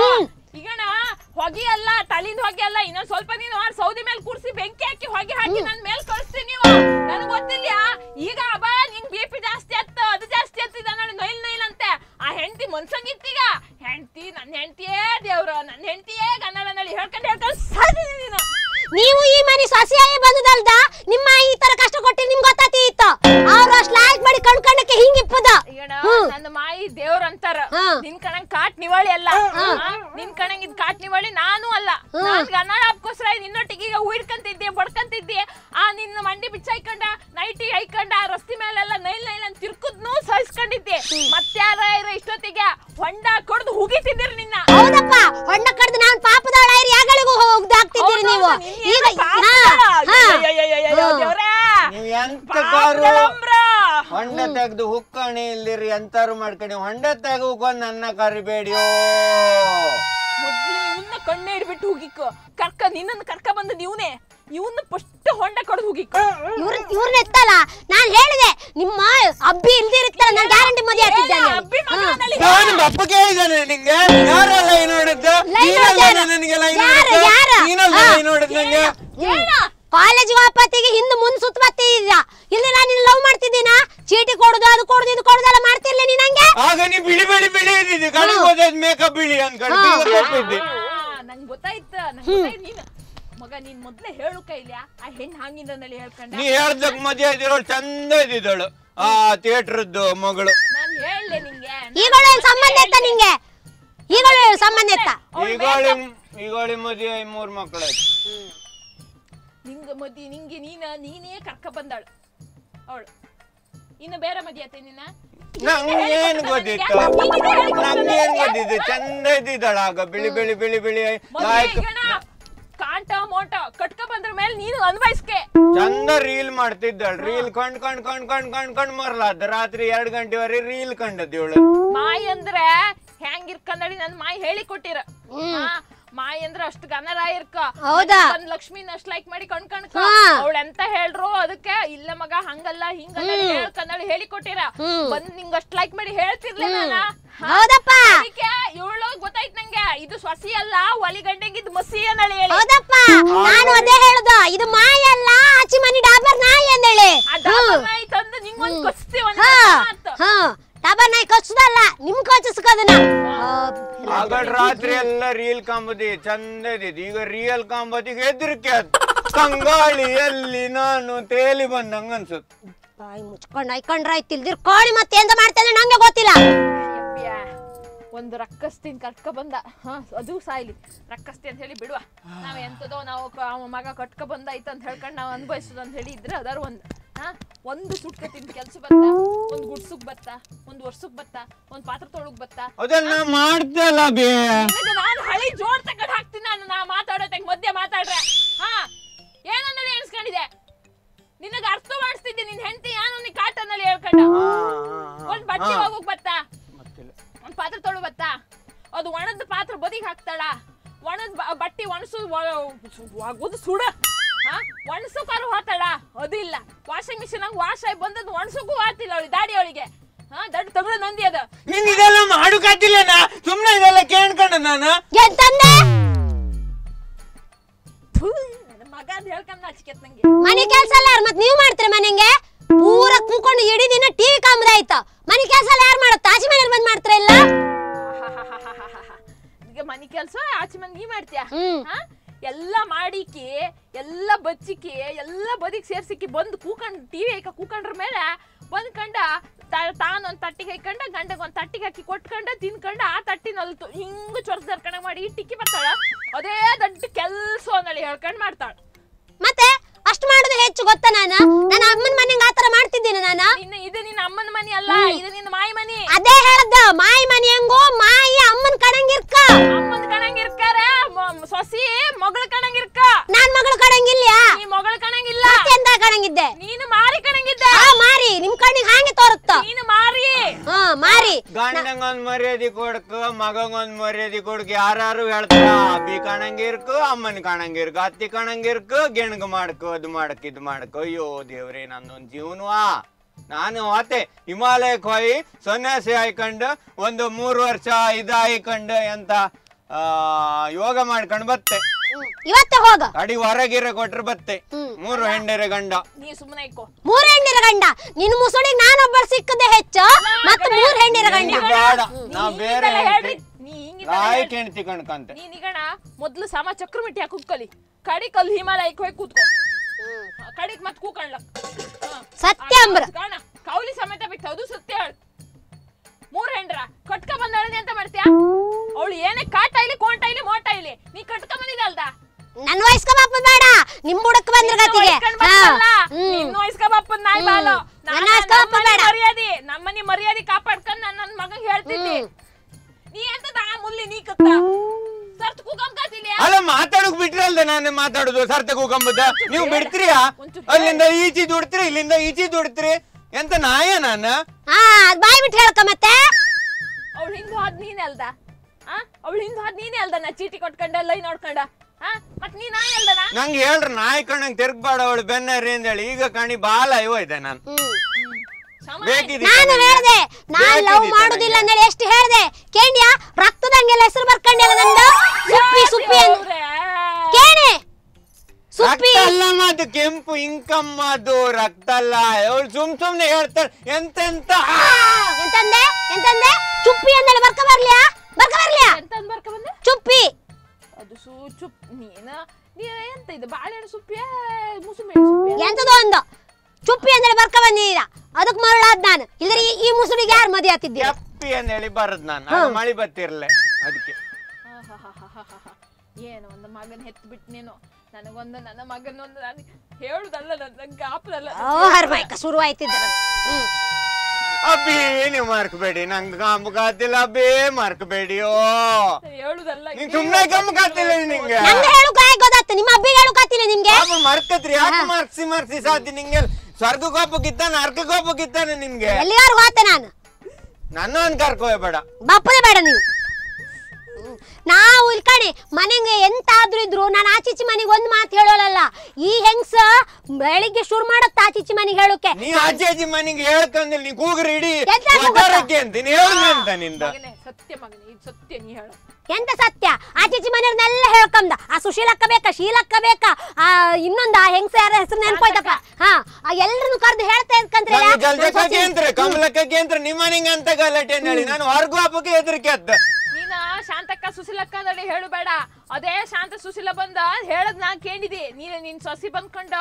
ಈಗಣ ಹೊಗೆ ಅಲ್ಲ ತಲಿಂದ ಹೊಗೆ ಅಲ್ಲ ಇನ್ನೊಂದ್ ಸ್ವಲ್ಪ ನೀನು ಸೌದಿ ಮೇಲೆ ಕೂರ್ಸಿ ಬೆಂಕಿ ಹಾಕಿ ಹೊಗೆ ಹಾಕಿ ನನ್ ಮೇಲೆ ಕಳಿಸ್ತೀನಿ ನೀವು ನನಗ್ ಗೊತ್ತಿಲ್ಲ ಈಗ ಅಬ್ಬ ನಿಂಗ್ ಬಿ ಪಿ ಜಾಸ್ತಿ ಆತ್ತ ಅದು ಜಾಸ್ತಿ ಆಗ್ತಿದ ನಾನು ನೈಲ್ ನೈಲ್ ಅಂತೆ ಆ ಹೆಂಡತಿ ಮನ್ಸಂಗಿತ್ತೀಗ ಹೆಂಡತಿ ನನ್ನ ಹೆಂಡತಿಯೇ ದೇವ್ರ ನನ್ನ ಹೆಂಡತಿಯೇ ಗನ್ನಡನಲ್ಲಿ ಹೇಳ್ಕೊಂಡು ಹೇಳ್ಕೊಂಡು ಸಾಧಿನಿ ನೀನು ನೀವು ಈ ಮನೆ ಸೊಸೆಯಾಗಿ ಬಂದದಲ್ದ ನಿಮ್ಮ ಈ ತರ ಕಷ್ಟ ಕೊಟ್ಟಿ ನಿಮ್ಗೆ ಗೊತ್ತಾತಿ ಇತ್ತು ಅವ್ರು ಅಷ್ಟ್ ಲಾಯ್ಕ್ ಮಾಡಿ ಕಣ್ಕಣಕ್ಕೆ ಹಿಂಗಿಪ್ಪದ ನನ್ನ ಮಾಯಿ ದೇವ್ರ ಅಂತಾರ ನಿನ್ ಕಣಂಗ್ ಕಾಟ್ ನಿವಾಳಿ ಅಲ್ಲ ನಿನ್ ಕಣಂಗ್ ಇದ್ ಕಾಟ್ ನಿವಾಳಿ ನಾನು ಅಲ್ಲ ನಾನ್ ಗನ್ನಡ ಹಬ್ಕೋಸ್ಕರ ನಿನ್ನೊಟ್ಟಿಗೆ ಈಗ ಹೂಡ್ಕಂತಿದ್ದೆ ಬಡ್ಕಂತಿದ್ದೆ ಆ ನಿನ್ನ ಮಂಡಿ ಬಿಚ್ಚ ಹಾಕೊಂಡ ನೈಟಿ ಹಾಕೊಂಡ ರಸ್ತಿ ಮೇಲೆಲ್ಲ ನೈಲ್ ನೈಲ್ ಅಂತ ತಿರ್ಕುದ್ನು ಸಹಿಸ್ಕೊಂಡಿದ್ದೆ ಮತ್ಯಾರ ಇಷ್ಟೊತ್ತಿಗೆ ಹೊಂಡ ಕೊಡ್ದು ಹುಗಿತಿದ್ದೀರಿ ನಿನ್ನ ಹೌದಪ್ಪ ಹೊಂಡ ಕಡ್ದು ನಾನು ಪಾಪದವಳ ಯಾಗಳಿಗೂ ಹೋಗ್ದಾಗ್ತಿದ್ದೀರಿ ನೀವು ಈಗ ನೀವು ಎಂತ ಕಾರು ಹೊಂಡ ತೆಗ್ದು ಹುಕ್ಕಣಿ ಇಲ್ದಿರಿ ಎಂತಾರು ಮಾಡ್ಕೊಂಡು ಹೊಂಡ ತೆಗೋಕೊಂಡ್ ನನ್ನ ಕರಿಬೇಡಿಯೋ ಮೊದ್ಲು ಇವನ್ನ ಕಣ್ಣೆ ಹಿಡ್ಬಿಟ್ಟು ಹೋಗಿಕ್ಕೋ ಕರ್ಕ ನಿನ್ನನ್ನು ಕರ್ಕ ಬಂದು ನೀವನೇ ಇವನ್ನ ಫಸ್ಟ್ ಹೊಂಡ ಕಡ್ದು ಹೋಗಿಕ್ಕೋ ಇವ್ರ ಇವ್ರನ್ನ ಎತ್ತಲ್ಲ ನಾನ್ ಹೇಳಿದೆ ನಿಮ್ಮ ಅಬ್ಬಿ ಇಲ್ದಿರುತ್ತಲ್ಲ ನಾನು ಗ್ಯಾರಂಟಿ ಮದುವೆ ಆಗ್ತಿದ್ದೇನೆ ನಾನು ಬಪ್ಪ ಕೇಳಿದ್ದಾನೆ ನಿಂಗೆ ಯಾರಲ್ಲ ಈ ನೋಡಿದ್ದು ನೀನಲ್ಲ ನನಗೆ ಲೈನ್ ನೋಡಿದ್ದು ನೀನಲ್ಲ ಲೈನ್ ನೋಡಿದ್ದು ನಂಗೆ ಕಾಲೇಜ್ ವಾಪತ್ತಿಗೆ ಹಿಂದೆ ಮುಂದೆ ಸುತ್ತ ಬರ್ತಿದ್ದ ಇಲ್ಲಿ ನಾನು ನಿನ್ನ ಲವ್ ಮಾಡ್ತಿದ್ದೀನಾ ಚೀಟಿ ಕೊಡುದು ಅದು ಕೊಡುದು ಇದು ಕೊಡುದೆಲ್ಲ ಮಾಡ್ತಿರ್ಲಿ ನೀ ನಂಗೆ ಆಗ ನೀ ಬಿಳಿ ಬಿಳಿ ಬಿಳಿ ಇದ್ದಿದ್ದಿ ಕಡಿಗೆ ಹೋದದ್ ಮೇಕಪ್ ಬಿಳಿ ಅನ್ಕೊಂಡು ನಂಗೆ ಗೊತ್ತಾಯ್ತು ನಂಗೆ ಗೊತ್ತಾಯ್ತು ನೀನು ಮಗ ನೀನ್ ಮೊದ್ಲೇ ಹೇಳು ಕೈಲ್ಯಾ ಆ ಹೆಣ್ಣು ಹಂಗಿಂದಲ್ಲಿ ಹೇಳ್ಕೊಂಡ ನೀ ಹೇಳ್ದಕ್ ಮದುವೆ ಇದ್ದಿರೋಳು ಚಂದ ಇದ್ದಿದ್ದಳು ಆ ಥಿಯೇಟರ್ದ್ದು ಮಗಳು ನಾನು ಹೇಳಲೆ ನಿಂಗೆ ಈಗಳು ಏನ್ ಸಂಬಂಧ ಇತ್ತ ನಿಂಗೆ ಈಗಳು ಸಂಬಂಧ ಇತ್ತ ಈಗೋಳಿ ಈಗೋಳಿ ಮದುವೆ ಮೂರ್ ಮಕ್ಕಳಾಯ್ತು ನಿಂಗ ಮದಿ ನಿಂಗೆ ನೀನ ನೀನೇ ಕರ್ಕ ಬಂದಾಳು ಅವಳು ಇನ್ನು ಬೇರೆ ಮದಿ ಆತ ನಿನ್ನ ನಂಗೇನ್ ಗೊತ್ತಿತ್ತು ನಂಗೇನ್ ಗೊತ್ತಿತ್ತು ಚಂದ ಇದ್ದಿದ್ದಾಳ ಆಗ ಬಿಳಿ ಬಿಳಿ ಬಿಳಿ ಬಿಳಿ ಕಾಂಟ ಮೋಟ ಕಟ್ಕ ಬಂದ್ರ ಮೇಲೆ ನೀನು ಅನ್ವಯಿಸ್ಕೆ ಚಂದ ರೀಲ್ ಮಾಡ್ತಿದ್ದಾಳ ರೀಲ್ ಕಂಡ್ ಕಂಡ್ ಕಂಡ್ ಕಂಡ್ ಕಂಡ್ ಕಂಡ್ ಮರ್ಲಾದ ರಾತ್ರಿ ಎರಡ್ ಗಂಟೆವರೆ ರೀಲ್ ಕಂಡದ್ ಇವಳು ಮಾಯಿ ಅಂದ್ರೆ ಹೆಂಗ್ ಇರ್ಕಂದಳಿ ನನ್ ಮಾಯಿ ಹೇಳಿ ಕೊಟ್ಟಿರ ಮಾಯಿ ಅಂದ್ರೆ ಅಷ್ಟು ಗನರಾಯ ಇರ್ಕ ಹೌದಾ? ಬಂದ್ ಲಕ್ಷ್ಮಿನ ಅಷ್ಟ್ ಲೈಕ್ ಮಾಡಿ ಕಣ್ ಕಣ್ಕ ಹಾ. ಅವಳ ಎಂತ ಹೇಳ್ರು ಅದಕ್ಕೆ ಇಲ್ಲ ಮಗ ಹಂಗಲ್ಲ ಹಿಂಗಲ್ಲ ಹೇಳ್ಕಂದಳಿ ಹೇಳಿ ಕೊಟ್ಟಿರ ಬಂದ್ ನಿಂಗ ಅಷ್ಟ್ ಲೈಕ್ ಮಾಡಿ ಹೇಳ್ತಿರ್ಲಿಲ್ಲ ನಾನ. ಹೌದಪ್ಪ. ಅದಕ್ಕೆ ಇವಳು ಗೊತ್ತಾಯ್ತು ನಂಗೆ ಇದು ಸೊಸಿ ಅಲ್ಲ ಒಲಿ ಗಂಡೆಗೆ ಇದು ಮಸಿ ಅನ್ನಳಿ ಹೇಳಿ. ಹೌದಪ್ಪ ನಾನು ಅದೇ ಹೇಳುದು ಇದು ಮಾಯಿ ಅಲ್ಲ ಆಚಿ ಮನಿ ಡಾಬರ್ ನಾಯಿ ಅಂದೇಳಿ. ಆ ಡಾಬರ್ ನಾಯಿ ತಂದು ನಿಂಗೊಂದ್ ಕಸ್ತಿ ಒಂದ್ ಹಾ ಅಂತ. ಹಾ ಡಾಬರ್ ನಾಯಿ ಕಚ್ಚುದಲ್ಲ ನಿಮ್ ಕಚ್ಚಿಸ್ಕೋದನ್ನ. ಆಗಲ್ ರಾತ್ರಿ ಎಲ್ಲ ರೀಲ್ ಕಾಂಬದಿ ಚಂದ ಇದ್ದಿದ್ದು ಈಗ ರಿಯಲ್ ಕಾಂಬದಿಗೆ ಹೆದರಿಕೆ ಕಂಗಾಳಿಯಲ್ಲಿ ನಾನು ತೇಲಿ ಬಂದಂಗ ಅನ್ಸುತ್ತೆ. ಬಾಯಿ ಮುಚ್ಕೊಂಡ್ ಐಕೊಂಡ್ರ ತಿಳ್ದಿರ್ ಕೋಳಿ ಮತ್ತೆ ಎಂತ ಮಾಡ್ತಾನೆ ನಂಗೆ ಗೊತ್ತಿಲ್ಲ. ಒಂದು ರಕ್ಕಸ್ತಿನ್ ಕಟ್ಕ ಬಂದ ಹ ಅದು ಸಾಯ್ಲಿ ರಕ್ಕಸ್ತಿ ಅಂತ ಹೇಳಿ ಬಿಡುವ. ನಾವ್ ಎಂತದೋ ನಾವು ಅವ ಮಗ ಕಟ್ಕ ಬಂದಾಯ್ತು ಅಂತ ಹೇಳ್ಕೊಂಡ್ ನಾವ್ ಅನ್ಭವಿಸೋದು ಅಂತ ಹೇಳಿ ಇದ್ರೆ ಅದಾರ ಒಂದ್ ಹಾ ಒಂದು ಸುಟ್ಕ ತಿನ್ ಕೆಲ್ಸ ಬತ್ತ, ಒಂದ್ ಗುಡ್ಸುಕ್ ಬತ್ತ, ಒಂದ್ ವರ್ಷಕ್ ಬತ್ತ, ಒಂದ್ ಪಾತ್ರ ತೊಳಗ್ ಬತ್ತ. ಅದನ್ನ ಮಾಡ್ತಲ್ಲ ಬೇ ನಾನು ಹಳಿ ಜೋಡ್ ತಕಡ್ ಹಾಕ್ತೀನಿ ನಾನು ನಾ ಮಾತಾಡೋದಂಗ್ ಮಧ್ಯ ಮಾತಾಡ್ರೆ ಹಾ ಏನನ್ನಳಿ ಎಣಿಸ್ಕೊಂಡಿದೆ ನಿನಗ ಅರ್ಥ ಮಾಡಿಸ್ತಿದ್ದೆ. ನಿನ್ ಹೆಂಡತಿ ಯಾನು ನೀ ಕಾಟನಲ್ಲಿ ಹೇಳ್ಕೊಂಡ ಒಂದ್ ಬಟ್ಟೆ ಹೋಗೋಕ್ ಬತ್ತ, ಒಂದ್ ಪಾತ್ರ ತೊಳು ಬತ್ತ, ಅದು ಒಣದ ಪಾತ್ರ ಬದಿಗೆ ಹಾಕ್ತಾಳ, ಒಣದ್ ಬಟ್ಟಿ ಒಣಸು ಒಗದು ಸುಡ ಹಾ ಒಣಸೋಕಾರು ಹೋತಾಳ ಅದಿಲ್ಲ. ವಾಷಿಂಗ್ ಮಿಷಿನ್ ಹಂಗ ವಾಶ್ ಆಗಿ ಬಂದದ್ದು ಒಣಸೋಕು ಆತಿಲ್ಲ ಅವಳಿ ದಾಡಿ ಅವಳಿಗೆ ಹಾ ದೊಡ್ಡ ತಗಳ ನಂದಿ ಅದ. ನಿನ್ ಇದೆಲ್ಲ ಮಾಡುಕಾತಿಲ್ಲ ಸುಮ್ನೆ ಇದೆಲ್ಲ ಕೇಳ್ಕೊಂಡ ನಾನು ಎಂತಂದೆ ಮಗ ಅಂತ ಹೇಳ್ಕೊಂಡ್ ನಾಚಿಕೆತ್ ನಂಗೆ. ಮನೆ ಕೆಲ್ಸ ಎಲ್ಲ ಯಾರು ಮತ್ ನೀವ್ ಮಾಡ್ತೀರ ಮನೆಗೆ ಪೂರ ಕುಂಕೊಂಡು ಇಡೀ ದಿನ ಟಿವಿ ಕಾಮದಾಯ್ತ. ಮನೆ ಕೆಲ್ಸ ಎಲ್ಲ ಯಾರು ಮಾಡತ್ತ ಆಚೆ ಮನೇಲಿ ಬಂದ್ ಮಾಡ್ತಾರ ಇಲ್ಲ. ಈಗ ಮನಿ ಕೆಲ್ಸ ಆಚೆ ಮನೆ ನೀ ಮಾಡ್ತೀಯ ಹ್ಮ್. ಎಲ್ಲ ಮಾಡಿಕಿ ಎಲ್ಲ ಬಚ್ಚಿಕಿ ಎಲ್ಲ ಬದಿಗೆ ಸೇರ್ಸಿಕಿ ಬಂದು ಕೂಕೊಂಡ್ ಟಿವಿ ಹಾಕ ಕೂಕೊಂಡ್ರ ಮೇಲೆ ಬಂದ್ಕಂಡ ತಾನು ಒಂದ್ ತಟ್ಟಿಗೆ ಹಾಕೊಂಡ ಗಂಡಗ ಒಂದ್ ತಟ್ಟಿಗೆ ಹಾಕಿ ಕೊಟ್ಕೊಂಡ ತಿನ್ಕೊಂಡ ಆ ತಟ್ಟಿನಲ್ತು ಹಿಂಗ ಚೊರ್ಸ್ ದರ್ಕಣ ಮಾಡಿ ಟಿಕ್ಕಿ ಬರ್ತಾಳ. ಅದೇ ದೊಡ್ಡ ಕೆಲ್ಸ ಅನ್ನಳಿ ಹೇಳ್ಕೊಂಡ್ ಮಾಡ್ತಾಳ. ಮತ್ತೆ ಅಷ್ಟು ಮಾಡುದು ಹೆಚ್ಚು ಗೊತ್ತಾ? ನಾನು ನನ್ನ ಅಮ್ಮನ ಮನೆಗೆ ಆತರ ಮಾಡ್ತಿದ್ದೀನಿ ನಾನು. ನಿನ್ನ ಇದು ನಿನ್ನ ಅಮ್ಮನ ಮನಿ ಅಲ್ಲ, ಇದು ನಿನ್ನ ಮಾಯಿ ಮನಿ. ಅದೇ ಹೇಳದ್ದ ಮಾಯಿ ಮನಿ ಹೆಂಗೋ ಮಾಯಿ ಅಮ್ಮನ್ ಕಣಂಗಿರ್ಕ. ಅಮ್ಮನ ಕಣಂಗಿರ್ಕಾರ ಸೊಸಿ ಮಗಳ ಕಣಂಗಿರ್ಕ. ನಾನ್ ಮಗಳು ಕಣಂಗಿಲ್ಲ. ನೀ ಮಗಳ ಕಣಂಗಿಲ್ಲ. ಎಂತ ಕಣಂಗಿದ್ದೆ ನೀನು ಮಾರಿ ಕಣಂಗಿದ್ದೆ. ಆ ಮಾರಿ ನಿಮ್ ಕಣ್ಣಿಗೆ ಹಾಗೆ ತೋರುತ್ತ. ನೀನು ಮಾರಿ ಹಾ ಮಾರಿ. ಗಂಡಂಗೊಂದ್ ಮರ್ಯಾದೆ ಕೊಡ್ಕ ಮಗಂಗೊಂದ್ ಮರ್ಯಾದೆ ಕೊಡ್ಕ ಯಾರು ಹೇಳ್ತಾರ ಅಬ್ಬಿ ಕಣಂಗಿರ್ಕು ಅಮ್ಮನ್ ಕಣಂಗಿರ್ಕು ಅತ್ತಿ ಕಣಂಗಿರ್ಕು ಗೆಣಗ ಮಾಡ್ಕೊ ಅದು ಮಾಡಕ್ ಇದು ಮಾಡಕ್. ಅಯ್ಯೋ ದೇವ್ರೇ ನಂದೊಂದ್ ಜೀವನವಾ. ನಾನು ಆತೆ ಹಿಮಾಲಯಕ್ಕೆ ಹೋಗಿ ಸನ್ಯಾಸಿ ಆಯ್ಕೊಂಡು ಒಂದು ಮೂರು ವರ್ಷ ಇದ ಆಯ್ಕೊಂಡು ಎಂತ ಆ ಯೋಗ ಮಾಡ್ಕೊಂಡ್ ಬತ್ತೆ. ಇವತ್ತೇ ಹೋಗ ಅಡಿ ಹೊರಗಿರ ಕೊಟ್ರೆ ಬತ್ತೆ. ಮೂರು ಹೆಂಡರ ಗಂಡ ನೀ ಸುಮ್ಮನೆ ಇಕ್ಕೋ. ಮೂರ್ ಹೆಂಡಿರ ಗಂಡ ನಿನ್ ಮುಸುಡಿಗೆ ನಾನೊಬ್ಬಳು ಸಿಕ್ಕದೆ ಹೆಚ್ಚು ಮತ್ತೆ ಮೂರ್ ಹೆಂಡಿರ ಗಂಡ ಬೇಡ ನಾ ಬೇರೆ ಹೇಳ್ರಿ ನೀ ಹಿಂಗಿದ ರಾಯ್ ಹೆಂಡತಿ ಕಣ್ಕಂತ. ನೀ ನಿಗಣ ಮೊದ್ಲು ಸಮ ಚಕ್ರಮಿಟ್ಟಿ ಹಾಕಿ ಕುತ್ಕೊಲಿ ಕಡಿ ಕಲ್ಲು ಹಿಮಾಲಯಕ್ಕೆ ಹೋಗಿ ಕೂತ್ಕೋ ಕಡಿಗ್ ಮತ್ ಕೂಕಣ್ಲ ಸತ್ಯ ಅಂಬ್ರ ಕಾಣ ಕೌಲಿ ಸಮೇತ ಬಿಟ್ಟು ಅದು ಸತ್ಯ ಹೇಳ. ಮೂರ್ ಹೆಂಡ್ರ ಕಟ್ಕ ಬಂದಳದಿ ಅಂತ ಮಾಡ್ತೀಯ? ಅವಳು ಏನೇ ಕಾಟ ಇಲ್ಲಿ ಕೋಂಟ ಇಲ್ಲಿ ಮೋಟ ಇಲ್ಲಿ ನೀ ಕಟ್ಕ ಬಂದಿದೆ ಅಲ್ದ. ನನ್ ವಯಸ್ಕ ಬಾಪ ಬೇಡ ನಿಮ್ ಬುಡಕ್ ಬಂದ್ರ ಗತಿಗೆ. ನಿನ್ನ ವಯಸ್ಕ ಬಾಪ ನಾಯಿ ಬಾಲು ಮರ್ಯಾದಿ ನಮ್ಮನಿ ಮರ್ಯಾದಿ ಕಾಪಾಡ್ಕೊಂಡ್ ನಾನು ನನ್ ಮಗಂಗ್ ಹೇಳ್ತಿದ್ದಿ. ನೀ ಎಂತದ ಆ ಮುಲ್ಲಿ ನೀ ಕತ್ತ ಸರ್ತ್ ಕೂಗಂಬತ್ತಿಲ್ಲ. ಅಲ್ಲ ಮಾತಾಡಕ್ ಬಿಟ್ರಲ್ದ ನಾನು ಮಾತಾಡುದು ಸರ್ತ ಕೂಗಂಬದ ನೀವು ಬಿಡ್ತೀರಿಯಾ? ಅಲ್ಲಿಂದ ಈಚಿ ದುಡ್ತೀರಿ ಇಲ್ಲಿಂದ ಈಚಿ ದುಡ್ತೀರಿ ಎಂತ ನಾಯ ನಾನು? ಹಾ ಬಾಯ್ ಬಿಟ್ಟು ಹೇಳ್ಕ ಮತ್ತೆ. ಅವಳು ಹಿಂಗ ಹೋದ್ ನೀನೇ ಅಲ್ದ ಆ ಅವಳು ಹಿಂಗ ಹೋದ್ ನೀನೇ ಅಲ್ದ ನಾ ಚೀಟಿ ಕೊಟ್ಕೊಂಡ ಲೈನ್ ನೋಡ್ಕೊಂಡ ಆ ಮತ್ ನೀ ನಾಯಿ ಅಲ್ದನ? ನಂಗೆ ಹೇಳ್ರ ನಾಯಿ ಕಣ್ಣಂಗ್ ತಿರ್ಗ್ಬಾಡ ಅವಳು ಬೆನ್ನರಿ ಅಂದೇಳಿ ಈಗ ಕಣಿ ಬಾಲ ಹೋಯ್ದೆ ನಾನು. ನಾನು ಹೇಳ್ದೆ ನಾನ್ ಲವ್ ಮಾಡುದಿಲ್ಲ ಅಂದ್ರೆ ಎಷ್ಟು ಹೇಳ್ದೆ ಕೇಂಡ್ಯಾ? ರಕ್ತದಂಗೆಲ್ಲ ಹೆಸರು ಬರ್ಕಂಡೆಲ್ಲ ನಂದು ಸುಪ್ಪಿ ಸುಪ್ಪಿ ಕೇಣೆ ಸುಪ್ಪಿ ಅಲ್ಲ ಮದ್ದು ಕೆಂಪು ಇಂಕಮ್ಮ ಅದು ರಕ್ತ ಅಲ್ಲ. ಅವಳು ಸುಮ್ ಸುಮ್ನೆ ಹೇಳ್ತಾಳೆ ಎಂತೆಂತ ಎಂತಂದೆ ಎಂತಂದೆ ಚುಪ್ಪಿ ಅಂದೇಳಿ ಬರ್ಕ ಬರ್ಲಿಯಾ ಬರ್ಕ ಬರ್ಲಿಯಾ ಎಂತ ಬರ್ಕ ಬಂದೆ ಚುಪ್ಪಿ ಅದು ಸೂ ಚುಪ್ ನೀನ ನೀ ಎಂತ ಇದು ಬಾಳೆಹಣ್ಣು ಸುಪ್ಪಿಯ ಮುಸುಂಬೆ ಸುಪ್ಪಿಯ ಎಂತದೋ ಒಂದು ಚುಪ್ಪಿ ಅಂದೇಳಿ ಬರ್ಕ ಬಂದಿದ್ದೀರಾ ಅದಕ್ ಮರಳಾದ್ ನಾನು ಇಲ್ದ್ರೆ ಈ ಮುಸುಡಿಗೆ ಯಾರು ಮದಿ ಆತಿದ್ದೀರ? ಚಪ್ಪಿ ಅಂದೇಳಿ ಬರದ್ ನಾನು ಅದು ಮಳಿ ಬತ್ತಿರ್ಲೆ ಅದಕ್ಕೆ. ಏನೋ ಒಂದು ಮಗನ ಹೆತ್ತು ಬಿಟ್ಟು ನೀನು ನನಗೊಂದು ನನ್ನ ಮಗನೊಂದು ನಾನು ಹೇಳುದಲ್ಲ ನನ್ನ ಗಾಪದಲ್ಲ ಹರ್ಮಾಯ್ಕ ಶುರು ಆಯ್ತಿದ್ದ. ಅಬ್ಬಿ ನೀವು ಮಾರ್ಕಬೇಡಿ ನಂಗೆ ಗಮ್ಮ ಕಾತಿಲ್ಲ ಅಬ್ಬಿ ಮಾರ್ಕಬೇಡಿಯೋ ಹೇಳುದಲ್ಲ ನೀನ್ ಸುಮ್ನೆ ಗಮ್ಮ ಕಾತಿಲ್ಲ ನಿಂಗೆ ನಂಗೆ ಹೇಳು ಗಾಯ ಗೊತ್ತಾತ ನಿಮ್ಮ ಅಬ್ಬಿಗೆ ಹೇಳು ಕಾತಿಲ್ಲ ನಿಮ್ಗೆ ಮರ್ಕತ್ರಿ ಯಾಕೆ ಮಾರ್ಕ್ಸಿ ಮಾರ್ಕ್ಸಿ ಸಾಧ್ಯ ನಿಂಗೆ ಸ್ವರ್ಗಕ್ಕೋಪಕ್ಕಿತ್ತಾನ ಅರ್ಕಕ್ಕೋಪಕ್ಕಿತ್ತಾನೆ ನಿನ್ಗೆ ಎಲ್ಲಿಗಾರು ಹೋತೆ ನಾನು ನನ್ನ ಒಂದ್ ಕರ್ಕೋ ಬೇಡ ಬಪ್ಪದೆ ಬೇಡ ನೀವು ನಾವು ಇಲ್ಕಣೆ ಮನೆಗೆ ಎಂತಾದ್ರೂ ಇದ್ರು ನಾನು ಆಚೀಚಿ ಮನೆಗೆ ಒಂದ್ ಮಾತು ಹೇಳೋಳಲ್ಲ. ಈ ಹೆಂಗ್ಸ ಬೆಳಿಗ್ಗೆ ಶುರು ಮಾಡತ್ತ ಆಚೀಚಿ ಮನೆಗೆ ಹೇಳೋಕೆ. ನೀ ಆಚೆ ಮನೆಗೆ ಹೇಳ್ಕಂದ್ರೆ ನೀ ಕೂಗ್ರಿ ಇಡಿ ಎಂತ ಕೂಗ್ತಾರೆ? ಅಂತೀನಿ ಹೇಳುದು ಅಂತ ನಿಂದ. ಸತ್ಯ ಮಗನೇ, ಇದು ಸತ್ಯ ನೀ ಹೇಳು. ಎಂತ ಸತ್ಯ? ಆಚೀಚಿ ಮನೆಯವ್ರನ್ನೆಲ್ಲ ಹೇಳ್ಕಂದ. ಆ ಸುಶೀಲಕ್ಕ ಬೇಕಾ, ಶೀಲಕ್ಕ ಬೇಕಾ, ಆ ಇನ್ನೊಂದ ಆ ಹೆಂಗ್ಸ ಯಾರ ಹೆಸರು ನೆನ್ಪೋಯ್ತಪ್ಪ. ಹಾ, ಎಲ್ರನ್ನು ಕರೆದು ಹೇಳ್ತಾ ಇದ್ಕಂದ್ರೆ ಜಲ್ಜಕ್ಕೇಂತ್ರ ಕಮಲಕ್ಕೇಂತ್ರ ನಿಮ್ಮ ಮನೆಗೆ ಅಂತ ಗಲಾಟೆ ಹೇಳಿ ನಾನು ಹೊರಗು ಹಬ್ಬಕ್ಕೆ ಹೆದರಿಕೆ ಅತ್ತ. ನೀನ ಶಾಂತಕ್ಕ ಸುಶೀಲಕ್ಕ ಅಂದ್ರೆ ಹೇಳಬೇಡ. ಅದೇ ಶಾಂತ ಸುಶೀಲ ಬಂದ ಹೇಳದ್ ನಾ ಕೇಳಿದೆ. ನೀನ್ ನಿನ್ ಸೊಸಿ ಬಂದ್ಕೊಂಡ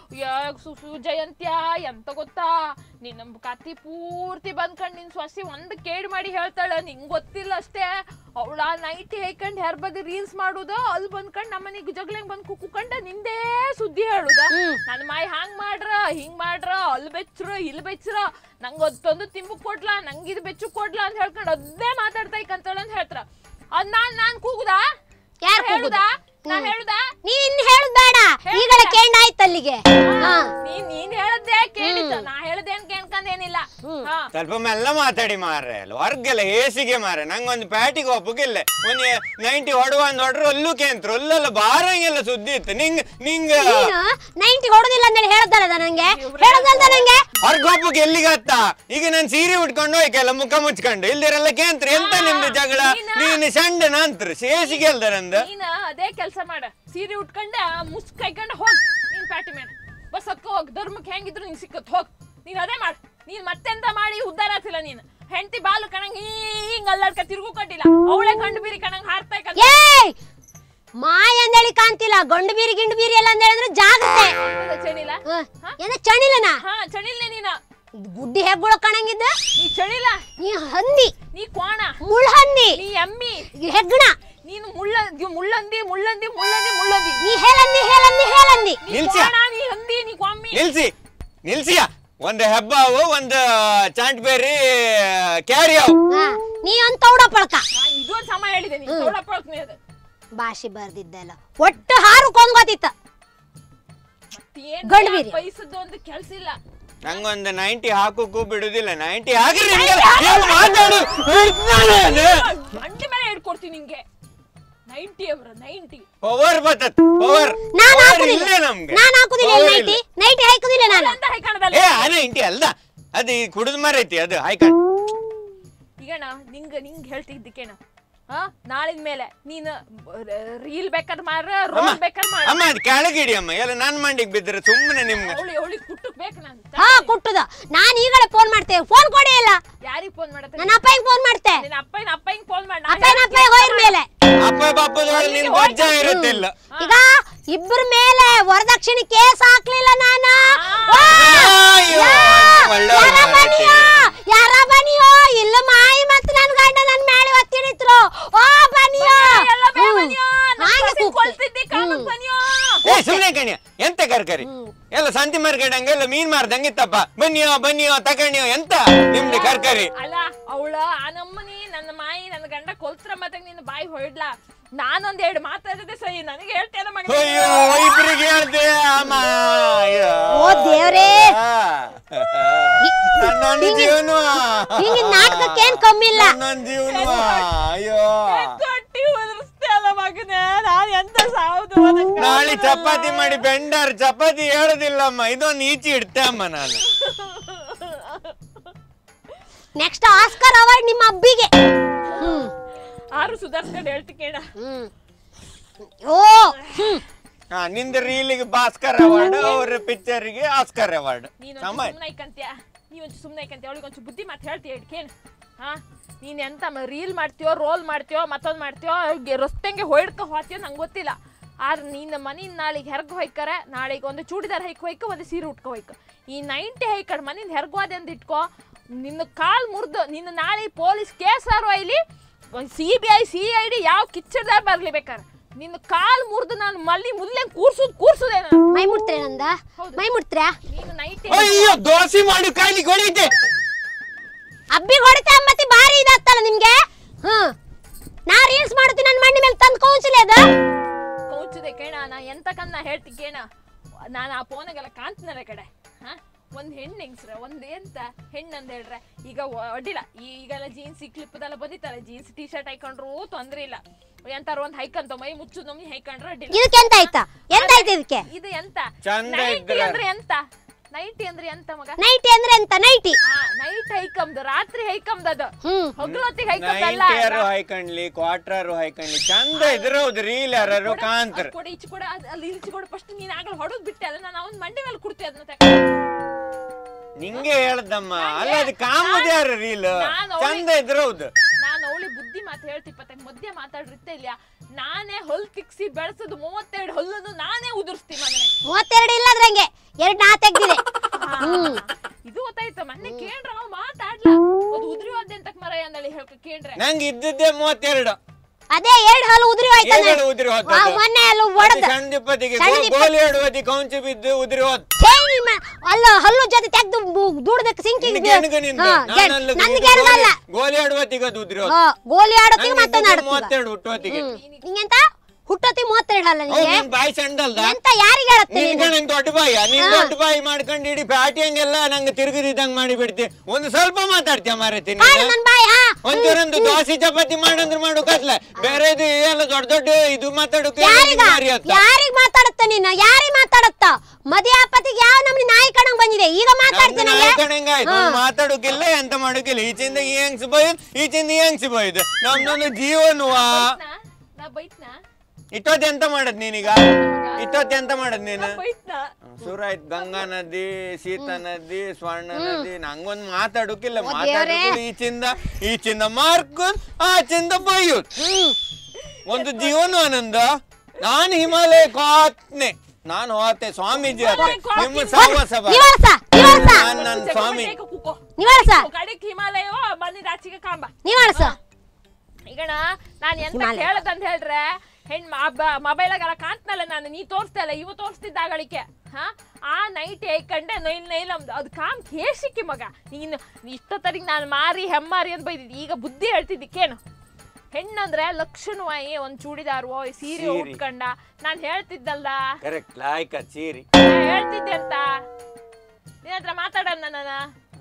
ಜಯಂತ್ಯ ಎಂತ ಗೊತ್ತಾ, ನಿನ್ನ ಕತ್ತಿ ಪೂರ್ತಿ ಬಂದ್ಕೊಂಡ್ ನಿನ್ ಸೊಸಿ ಒಂದ್ ಕೇಡ್ ಮಾಡಿ ಹೇಳ್ತಾಳ. ನಿಂಗ್ ಗೊತ್ತಿಲ್ಲ ಅಷ್ಟೇ. ಅವಳ ನೈಟಿ ಹೇಕೊಂಡ್ ಯಾರ ಬಗ್ಗೆ ರೀಲ್ಸ್ ಮಾಡುದ, ಅಲ್ಲಿ ಬಂದ್ಕೊಂಡ್ ನಮ್ಮನಿಗೆ ಜಗ್ಲಂಗ್ ಬಂದ್ ಕುಕ್ಕೊಂಡ ನಿಂದೇ ಸುದ್ದಿ ಹೇಳುದ. ನನ್ ಮಾಯಿ ಹಾಂಗ್ ಮಾಡ್ರ ಹಿಂಗ್ ಮಾಡ್ರ, ಅಲ್ಲಿ ಬೆಚ್ರ ಇಲ್ಲಿ ಬೆಚ್ರ, ನಂಗ್ ಅತ್ತೊಂದು ತಿಂಬು ಕೊಡ್ಲಾ, ನಂಗ್ ಇದು ಬೆಚ್ಚು ಕೊಡ್ಲಾ ಅಂತ ಹೇಳ್ಕೊಂಡ್ ಅದೇ ಮಾತಾಡ್ತಾ ಇಕ್ಕಂತಾಳ ಅಂತ ಹೇಳ್ತಾರ. ಅದ್ ನಾನ್ ನಾನ್ ಕೂಗುದಾ? ಯಾರು ಹೇಳುದಾ? ನಾ ಹೇಳುದಾ? ನೀವ್ ಇನ್ ಹೇಳುದ್ ಬೇಡ, ಈಗಲೇ ಕೇಂಡ ಆಯ್ತು ಅಲ್ಲಿಗೆ. ನೀನ್ ನೀನ್ ಹೇಳದ್ದೇ ಕೇಳಿದ್ದ, ನಾ ಹೇಳದೇನ್ ಕೇಳ್ಕಂದೇನಿಲ್ಲ. ಸ್ವಲ್ಪ ಮೆಲ್ಲ ಮಾತಾಡಿ ಮಾರ್ರೆ. ಅಲ್ಲ ಹೊರ್ಗೆಲ್ಲ ಹೇಸಿಗೆ ಮಾರ ನಂಗೊಂದು ಪ್ಯಾಟಿಗೆ ಒಪ್ಪಗಿಲ್ಲ. ಒಂದು ನೈಂಟಿ ಹೊಡುವ ಅಂದ್ ಹೊಡ್ರು ಅಲ್ಲೂ ಕೇಂತ್ರ ಅಲ್ಲೆಲ್ಲ ಬಾರಂಗೆಲ್ಲ ಸುದ್ದಿ ಇತ್ತು. ನಿಂಗ್ ನಿಂಗ ನೈಂಟಿ ಹೊಡುದಿಲ್ಲ ಅಂತೇಳಿ ಹೇಳದಲ್ಲ ನಂಗೆ, ಹೇಳದಲ್ದ ನಂಗೆ ಹೊರ್ಗ ಒಪ್ಪಕ್ಕೆ ಎಲ್ಲಿಗತ್ತ. ಈಗ ನಾನ್ ಸೀರೆ ಉಟ್ಕೊಂಡು ಹೋಯ್ಕೆಲ್ಲ ಮುಖ ಮುಚ್ಕೊಂಡು ಇಲ್ದಿರಲ್ಲ ಕೇಂತ್ರ. ಎಂತ ನಿಮ್ದು ಜಗಳ? ನೀನ್ ಸಂಡೆ ನಂತ್ರ ಹೇಸಿಗೆ ಅಲ್ದಾರಂದ. ನೀನ ಅದೇ ಕೆಲ್ಸ ಮಾಡ, ಸೀರೆ ಉಟ್ಕೊಂಡ ಮುಸ್ ಕೈಕೊಂಡ ಹೋಗ್ ನೀನ್ ಪ್ಯಾಟಿ ಮೇಲೆ ಬಸ್ ಹಕ್ಕ ಹೋಗ್. ಧರ್ಮಕ್ಕೆ ಹೆಂಗಿದ್ರು ನೀನ್ ಸಿಕ್ಕತ್ ಹೋಗ್. ನೀನ್ ಅದೇ ಮಾಡ. ನೀನ್ ಮತ್ತೆಂತ ಮಾಡಿ ಉದ್ದಾರ ಆಗ್ತಿಲ್ಲ. ನೀನ್ ಹೆಂಡತಿ ಬಾಲು ಕಣಂಗ್ ಹಿಂಗ್ ಅಲ್ಲಾಡ್ಕ ತಿರುಗು ಕೊಟ್ಟಿಲ್ಲ, ಅವಳೆ ಕಂಡು ಬೀರಿ ಕಣಂಗ್ ಹಾರ್ತಾ ಇಕ್ಕ. ಮಾಯ ಅಂದೇಳಿ ಕಾಣ್ತಿಲ್ಲ, ಗಂಡು ಬೀರಿ ಗಿಂಡು ಬೀರಿ ಎಲ್ಲ ಅಂತ ಹೇಳಿದ್ರೆ ಜಾಗ್ರತೆ. ಚಣಿಲ ಏನ ಚಣಿಲನ? ಹಾ ಚಣಿಲ್ನೆ ನೀನ. ಗುಡ್ಡಿ ಹೆಗ್ಗುಳ ಕಣಂಗಿದ್ದ. ನೀ ಚಣಿಲ, ನೀ ಹಂದಿ, ನೀ ಕ್ವಾಣ, ಮುಳ್ಳ ಹಂದಿ, ನೀ ಎಮ್ಮಿ, ಹೆಗ್ಗಣ, ನೀನು ಮುಳ್ಳ ಮುಳ್ಳಂದಿ ಮುಳ್ಳಂದಿ ಮುಳ್ಳಂದಿ ಮುಳ್ಳಂದಿ, ನೀ ಹೇಳಂದಿ ಹೇಳಂದಿ ಹೇಳಂದಿ, ನೀ ಕ್ವಾಣ, ನೀ ಹಂದಿ, ನೀ ಕ್ವಾಮ್ಮಿ. ನಿಲ್ಸಿ ನಿಲ್ಸಿಯ ಒಂದು ಹೆಬ್ಬಾವು ಒಂದು ಚಾಂಟ್ ಬೇರಿ ಕ್ಯಾರಿಯಾವು. ನೀ ಒಂದ್ ತೌಡ ಪಳಕ. ಇದು ಒಂದ್ ಸಮ ಹೇಳಿದೆ ನೀ ತೌಡ ಪಳಕ್ನೇ ಅದು ಭಾಷೆ ಬರ್ದಿದ್ದಲ್ಲ. ಒಟ್ಟು ಹಾರು ಕೊಂಗೋತಿತ್ತ ಗಂಡು ಬೀರಿ. ಪೈಸದ್ದು ಒಂದು ಕೆಲ್ಸ ಇಲ್ಲ. ನಂಗೊಂದು ನೈಂಟಿ ಹಾಕೋಕು ಬಿಡುದಿಲ್ಲ. ನೈಂಟಿ ಹಾಕ್ರಿ ಮಾತಾಡು. ಅಂಟಿ ಮೇಲೆ ಹಿಡ್ಕೊಡ್ತೀನಿ ನಿಂಗೆ. ನೈಂಟಿ ಅವರ ನೈಂಟಿ ಪವರ್ ಬರ್ತದ ಪವರ್. ನಾನು ಹಾಕುದಿಲ್ಲ, ನಾನು ಹಾಕುದಿಲ್ಲ ನೈಂಟಿ. ನೈಂಟಿ ಹಾಕುದಿಲ್ಲ ನಾನು. ಅಂತ ಹೈಕಣದಲ್ಲ. ಏ ಆ ನೈಂಟಿ ಅಲ್ದ, ಅದು ಕುಡಿದ ಮರೈತಿ ಅದು ಹೈಕಣ್. ಈಗಣ ನಿಂಗ ನಿಂಗ್ ಹೇಳ್ತಿದ್ದಕ್ಕೇನ, ಹಾ ನಾಳಿನ ಮೇಲೆ ನೀನು ರೀಲ್ ಬೇಕಾದ್ರೆ ಮಾರ, ರೋಲ್ ಬೇಕಾದ್ರೆ ಮಾರ. ಅಮ್ಮ ಅದು ಕೆಳಗಿಡಿ ಅಮ್ಮ, ಎಲ್ಲ ನನ್ ಮಂಡಿಗೆ ಬಿದ್ರೆ ಸುಮ್ಮನೆ ನಿಮ್ಗೆ. ಅವಳಿ ಅವಳಿ ಕುಟ್ಟಕ್ ಬೇಕು ನಾನು. ಹಾ ಕುಟ್ಟುದ. ನಾನು ಈಗಲೇ ಫೋನ್ ಮಾಡ್ತೇವೆ. ಫೋನ್ ಕೊಡಿ ಇಲ್ಲ. ಯಾರಿಗೆ ಫೋನ್ ಮಾಡತ್ತೆ? ನನ್ನ ಅಪ್ಪಗೆ ಫೋನ್ ಮಾಡ್ತೆ. ನಿನ್ನ ಅಪ್ಪನ ಅಪ್ಪಂಗೆ ಫೋನ್ ಮಾಡಿ. ಅಪ್ಪನ ಅಪ್ಪಗೆ ಹೋಯ್ರ ಮೇಲೆ ಅಪ್ಪ ಬಾಪದೊಳಗೆ ನಿನ್ ಬಜ್ಜ ಇರುತ್ತಿಲ್ಲ. ಈಗ ಇಬ್ಬರ ಮೇಲೆ ವರದಕ್ಷಿಣೆ ಕೇಸ್ ಹಾಕ್ಲಿಲ್ಲ ನಾನು. ಯಾರ ಬನಿಯೋ ಯಾರ ಬನಿಯೋ ಇಲ್ಲ ಮಾಯಿ ಮತ್ತೆ ನನ್ ಗಂಡ ನನ್ ಮೇಲೆ ಒತ್ತಿಡಿದ್ರು. ಓ ಬನಿಯೋ ಹಾಗೆ ಕೊಲ್ತಿದ್ದಿ ಕಾಮಕ್ ಬನಿಯೋ. ಏ ಸುಮ್ನೆ ಕಣ್ಯ ಎಂತ ಕರ್ಕರಿ ಎಲ್ಲ ಸಂತಿ ಮಾರ್ಕೆಟ್ ಎಲ್ಲ ಮೀನ್ ಮಾರ್ದಂಗಿತ್ತಪ್ಪ. ಬನ್ನಿಯೋ ಬನ್ನಿಯೋ ತಗೊಂಡಿಯೋ ಎಂತ ನಿಮ್ದು ಕರ್ಕರಿ. ಅಲ್ಲ ಅವಳ ಆ ನಮ್ಮನಿ ನನ್ನ ಮಾಯಿ ನನ್ನ ಗಂಡ ಕೊಲ್ತ್ರ ಮತ್ತೆ ನಿನ್ನ ಬಾಯಿ ಹೊಯ್ಡ್ಲಾ. ನಾನೊಂದ್ ಎರಡು ಮಾತಾಡಿದೆ ಸರಿ, ನನಗೆ ಹೇಳ್ತೇನೆ ಮಗ. ಅಯ್ಯೋ ಇಬ್ರಿಗೆ ಹೇಳ್ತೆ ಅಮ್ಮ. ಓ ದೇವ್ರೇ, ನನ್ನೊಂದು ಜೀವನ ಹಿಂಗಿನ ನಾಟಕಕ್ಕೆ ಏನ್ ಕಮ್ಮಿ ಇಲ್ಲ. ನನ್ನೊಂದು ಜೀವನ ಅಯ್ಯೋ ಕಟ್ಟಿ ಉದುರಿಸ್ತೆ ಅಲ್ಲ ಮಗನೇ. ನಾನ್ ಎಂತ ಸಾವುದು. ನಾಳೆ ಚಪಾತಿ ಮಾಡಿ ಬೆಂಡರ್ ಚಪಾತಿ ಹೇಳುದಿಲ್ಲಮ್ಮ, ಇದೊಂದು ಈಚಿ ಇಡ್ತೆ ಅಮ್ಮ ನಾನು. ನೆಕ್ಸ್ಟ್ ಆಸ್ಕರ್ ಅವಾರ್ಡ್ ನಿಮ್ಮ ಅಬ್ಬಿಗೆ. ಆರು ಸುಧಾರ್ಸ್ಕೊಂಡು ಹೇಳ್ತಿಕೇಣ. ಓ ಹಾ ನಿಂದ ರೀಲಿಗೆ ಭಾಸ್ಕರ್ ಅವಾರ್ಡ್, ಅವ್ರ ಪಿಕ್ಚರ್ಗೆ ಆಸ್ಕರ್ ಅವಾರ್ಡ್. ಸುಮ್ನೆ ಐಕಂತ್ಯ ನೀವೊಂಚು ಸುಮ್ನೆ ಐಕಂತ್ಯ ಅವಳಿಗೆ ಒಂಚು ಬುದ್ಧಿ ಮಾತು ಹೇಳ್ತೀಯ ಕೇಳು. ಹಾ ನೀನ್ ಎಂತ ರೀಲ್ ಮಾಡ್ತೀಯೋ, ರೋಲ್ ಮಾಡ್ತೀಯೋ, ಮತ್ತೊಂದು ಮಾಡ್ತೀಯೋ, ರಸ್ತೆಂಗೆ ಹೊಯ್ಡ್ಕ ಹೋಗ್ತೀಯೋ ನಂಗೆ ಗೊತ್ತಿಲ್ಲ. ಆದ್ರೆ ನಿನ್ನ ಮನಿನ ನಾಳೆಗೆ ಹೆರ್ಗ ಹೊಯ್ಕರೆ, ನಾಳೆಗೆ ಒಂದು ಚೂಡಿದಾರ ಹೈಕ್ ಹೊಯ್ಕ, ಒಂದು ಸೀರೆ ಉಟ್ಕೊ ಹೊಯ್ಕ. ಈ ನೈಂಟಿ ಹೈಕಡ್ ಮನಿನ ಹೆರ್ಗೋದೆ ಅಂತ ಇಟ್ಕೋ, ನಿನ್ನ ಕಾಲ್ ಮುರಿದು ನಿನ್ನ ನಾಳೆ ಪೊಲೀಸ್ ಕೇಸಾರು ಇಲ್ಲಿ C B I C I D ಯಾವ ಕಿಚ್ಚಡ್ದಾರ ಬರ್ಲಿ ಬೇಕಾರೆ ನಿನ್ನ ಕಾಲ್ ಮುರಿದು ನಾನು ಮಲ್ಲಿ ಮುಲ್ಲೆ ಕೂರ್ಸುದ್ ಕೂರ್ಸುದೇ. ಮೈ ಮುಟ್ತ್ರೆ ನಂದ ಮೈ ಮುಟ್ತ್ರಾ ನೀನು ನೈಟ್ ಅಯ್ಯೋ ದೋಸೆ ಮಾಡಿ ಕಾಲಿ ಹೊಡಿತೆ. ಅಬ್ಬಿ ಹೊಡಿತೆ ಮತ್ತೆ ಬಾರಿ ಇದಾಗ್ತಲ್ಲ ನಿಮ್ಗೆ. ಹ್ಮ್ ನಾ ರೀಲ್ಸ್ ಮಾಡ್ತೀನಿ ನನ್ನ ಮಂಡಿ ಮೇಲೆ ತಂದು ಕೌನ್ಸಿಲೆ ಅದ ಕೌಚುದೆ ಕೇಣ. ನಾ ಎಂತ ಕನ್ನ ಹೇಳ್ತಿ ಕೇಣ. ನಾನು ಆ ಫೋನಾಗೆಲ್ಲ ಕಾಣ್ತೀನಲ್ಲ ಕಡೆ. ಹಾ ಒಂದ್ ಹೆಣ್ಣು ಹೆಂಗ್ಸ್ರ ಒಂದ್ ಎಂತ ಹೆಣ್ಣು ಅಂತ ಹೇಳ್ರೆ ಈಗ ಅಡ್ಡಿಲ್ಲ ಈಗೆಲ್ಲ ಜೀನ್ಸ್ ಕ್ಲಿಪ್ದೆಲ್ಲ ಬಂದಿತ್ತಲ್ಲ ಜೀನ್ಸ್ ಟಿ ಶರ್ಟ್ ಹಾಕೊಂಡ್ರು ತೊಂದ್ರೆ ಇಲ್ಲ ಎಂತಾರ ಒಂದ್ ಹೈಕಂತ ಮೈ ಮುಚ್ಚು ನಮ್ನಿ ಹೈಕೊಂಡ್ರೆ ಅಡ್ಡಿಲ್ಲ ಇದಕ್ಕೆ ಎಂತ ಆಯ್ತಾ ಎಂತ ಆಯ್ತು ಇದಕ್ಕೆ ಇದು ಎಂತ ನೈಟಿ ಅಂದ್ರೆ ಎಂತ ನೈಟಿ ಅಂದ್ರೆ ಎಂತ ಮಗ ನೈಟಿ ಅಂದ್ರೆ ಎಂತ ನೈಟಿ ನೈಟ್ ಹೈಕಂದು ರಾತ್ರಿ ಹೈಕಂದು ಅದು ಹ್ಮ್ ಹೊಗ್ಲೊತ್ತಿಗೆ ಹೈಕಂದಲ್ಲ ನೈಟಿಯರು ಹೈಕಂಡ್ಲಿ ಕ್ವಾರ್ಟರ್ ಹೈಕಂಡ್ಲಿ ಚಂದ ಇದ್ರೌದು ರೀಲ್ ಯಾರು ಕಾಂತರ ಕೊಡ ಈಚೆ ಕೊಡ ಅಲ್ಲಿ ಈಚೆ ಕೊಡ ಫಸ್ಟ್ ನೀನ್ ಆಗಲ್ಲ ಹೊಡದ್ ಬಿಟ್ಟೆ ಅಲ್ಲ ನಾನು ಅವನ್ ಮಂಡಿ ಮೇಲೆ ಕುಡ್ತೆ ಅದನ್ನ ನಿಂಗೆ ಹೇಳ್ದಮ್ಮ ಅಲ್ಲ ಅದು ಕಾಮದ ಯಾರು ರೀಲ್ ಚಂದ ಇದ್ರೌದು ನಾನು ಅವಳಿ ಬುದ್ಧಿ ಮಾತು ಹೇಳ್ತಿಪ್ಪತ್ತ ಮಧ್ಯ ಮಾತಾಡ್ರಿತ್ತೆ ಇಲ್ಲ ನಾನೇ ಹೊಲ್ ತಿಕ್ಸಿ ಬೆಳೆಸೋದು ಮೂವತ್ತೆರಡು ಹೊಲ್ಲನ್ನು ನಾನೇ ಉದುರಿಸ್ತೀನಿ ಮನೆ ಮೂವತ್ತೆರಡು ಇಲ್ಲ ಅದ್ರಂಗೆ ಎರಡ್ ನಾ ತೆಗ್ದಿದೆ ಇದು ಗೊತ್ತಾಯ್ತು ಮೊನ್ನೆ ಕೇಳ್ರ ಅವ ಮಾತಾಡ್ಲ ಅದು ಉದ್ರಿ ಹೋದೆ ಅಂತ ಮರ ಅಂದಳಿ ಹೇಳ್ಕ ಕೇಳ್ರೆ ನಂಗೆ ಇದ್ದದ್ದೇ ಮೂವತ್ತೆರಡು ಅದೇ ಎರಡ್ ಹಾಲು ಉದ್ರಿ ಹೋಯ್ತು ಏಗಳು ಉದ್ರಿ ಹೋದ ಮೊನ್ನೆ ಅಲ್ಲಿ ಒಡೆದ ಸಣ್ಣದಿಪ್ಪತ್ತಿಗೆ ಗೋಲಿ ಆಡುವತಿ ಕೌಂಚಿ ಬಿದ್ದು ಉದ್ರಿ ಹೋದ ಅಲ್ಲ ಹಲ್ಲು ಜೊತೆ ತೆಗ್ದು ದೂಡದಕ್ಕೆ ಸಿಂಕಿಂಗ್ ಗೋಲಿ ಆಡುವತ್ತಿಗೆ ಅದು ಉದ್ರಿ ಹೋದ ಗೋಲಿ ಆಡೋತ್ತಿಗೆ ಮತ್ತೆ ಮೂವತ್ತೆರಡು ಹುಟ್ಟುವತ್ತಿಗೆ ನಿಂಗೆಂತ ಹುಟ್ಟೋತಿ ಮೂವತ್ತೆರಡು ಅಲ್ಲ ನಿಂಗೆ ಬಾಯಿ ಸಣ್ಣದಲ್ದ ಎಂತ ಯಾರಿಗೆ ಹೇಳತ್ತೀನಿ ನಿನ್ಗೆ ನಂಗೆ ದೊಡ್ಡ ಬಾಯಿ ನೀನ್ ದೊಡ್ಡ ಬಾಯಿ ಮಾಡ್ಕೊಂಡು ಇಡೀ ಪ್ಯಾಟಿ ಹಂಗೆಲ್ಲ ನಂಗೆ ತಿರುಗಿದಂಗ್ ಮಾಡಿ ಬಿಡ್ತಿ ಒಂದು ಸ್ವಲ್ಪ ಮಾತಾಡ್ತೀಯ ಮಾರೈತಿ ನನ್ ಬಾಯಿ ಹಾ ಒಂದೊಂದು ದೋಸೆ ಚಪಾತಿ ಮಾಡಂದ್ರೆ ಮಾಡು ಕತ್ಲ ಬೇರೆ ಇದು ಎಲ್ಲ ದೊಡ್ಡ ದೊಡ್ಡ ಇದು ಮಾತಾಡೋಕೆ ಯಾರಿಗ್ ಮಾತಾಡುತ್ತ ನೀನು ಯಾರಿಗ್ ಮಾತಾಡುತ್ತ ಮದಿ ಆಪತ್ತಿಗೆ ಯಾವ ನಮ್ನಿ ನಾಯಿ ಕಣಂಗ್ ಬಂದಿದೆ ಈಗ ಮಾತಾಡ್ತೀನಿ ಮಾತಾಡೋಕಿಲ್ಲ ಎಂತ ಮಾಡೋಕಿಲ್ಲ ಈಚಿಂದ ಈ ಹೆಂಗ್ಸ್ ಬೈದ್ ಈಚಿಂದ ಈ ಹೆಂಗ್ಸ್ ಬೈದ್ ನಮ್ದೊಂದು ಜೀವನವಾ ನಾ ಬೈತ್ನಾ ಇಟ್ಟೊತ್ತಿ ಎಂತ ಮಾಡದ್ ನೀನೀಗ ಇಟ್ಟೊತ್ತಿ ಎಂತ ಮಾಡದ್ ನೀನು ಸುರಾಯ್ತು ಗಂಗಾ ನದಿ ಸೀತಾ ನದಿ ಸ್ವರ್ಣ ನದಿ ನಂಗೊಂದ್ ಮಾತಾಡೋಕಿಲ್ಲ ಮಾತಾಡೋದು ಈಚಿಂದ ಈಚಿಂದ ಮಾರ್ಕೊಂಡ್ ಆಚಿಂದ ಬೈಯೋದ್ ಒಂದು ಜೀವನ ಆನಂದ ನಾನು ಹಿಮಾಲಯ ಕಾತ್ನೆ ನಾನು ಹೋತೆ ಸ್ವಾಮೀಜಿ ಆತೆ ನಿಮ್ಮ ಸಹವಾಸ ನನ್ನ ಸ್ವಾಮಿ ಕಡೆಗೆ ಹಿಮಾಲಯ ಬಂದಿದ್ದಾಚಿಗೆ ಕಾಂಬ ನಿವಾಸ ಈಗಣ ನಾನ್ ಎಂತ ಹೇಳದಂತ ಹೇಳ್ರೆ ಹೆಣ್ ಮೊಬೈಲಾಗೆಲ್ಲ ಕಾಣ್ತನಲ್ಲ ನಾನು ನೀ ತೋರಿಸ್ತಲ್ಲ ಇವು ತೋರಿಸ್ತಿದ್ದಾಗಳಿಕೆ ಹಾ ಆ ನೈಟ್ ಹೇಕೊಂಡೆ ನೈಲ್ ನೈಲ್ ಅಂದು ಅದು ಕಾಮ್ ಕೇಶಿಕ್ಕಿ ಮಗ ನೀನು ಇಷ್ಟೊತ್ತರಿಗೆ ನಾನು ಮಾರಿ ಹೆಮ್ಮಾರಿ ಅಂತ ಬೈದಿದ್ದಿ ಈಗ ಬುದ್ಧಿ ಹೇಳ್ತಿದ್ದಿಕ್ಕೇನು ಹೆಣ್ಣಂದ್ರೆ ಲಕ್ಷಣವಾಯಿ ಒಂದ್ ಚೂಡಿದಾರು ಸೀರೆ ಉಟ್ಕೊಂಡ ನಾನ್ ಹೇಳ್ತಿದ್ದಲ್ದ ಸೀರೆ ಹೇಳ್ತಿದ್ದೆ ಅಂತ ನಿನ್ನ ಹತ್ರ ಮಾತಾಡೋಣ ನನ್ನ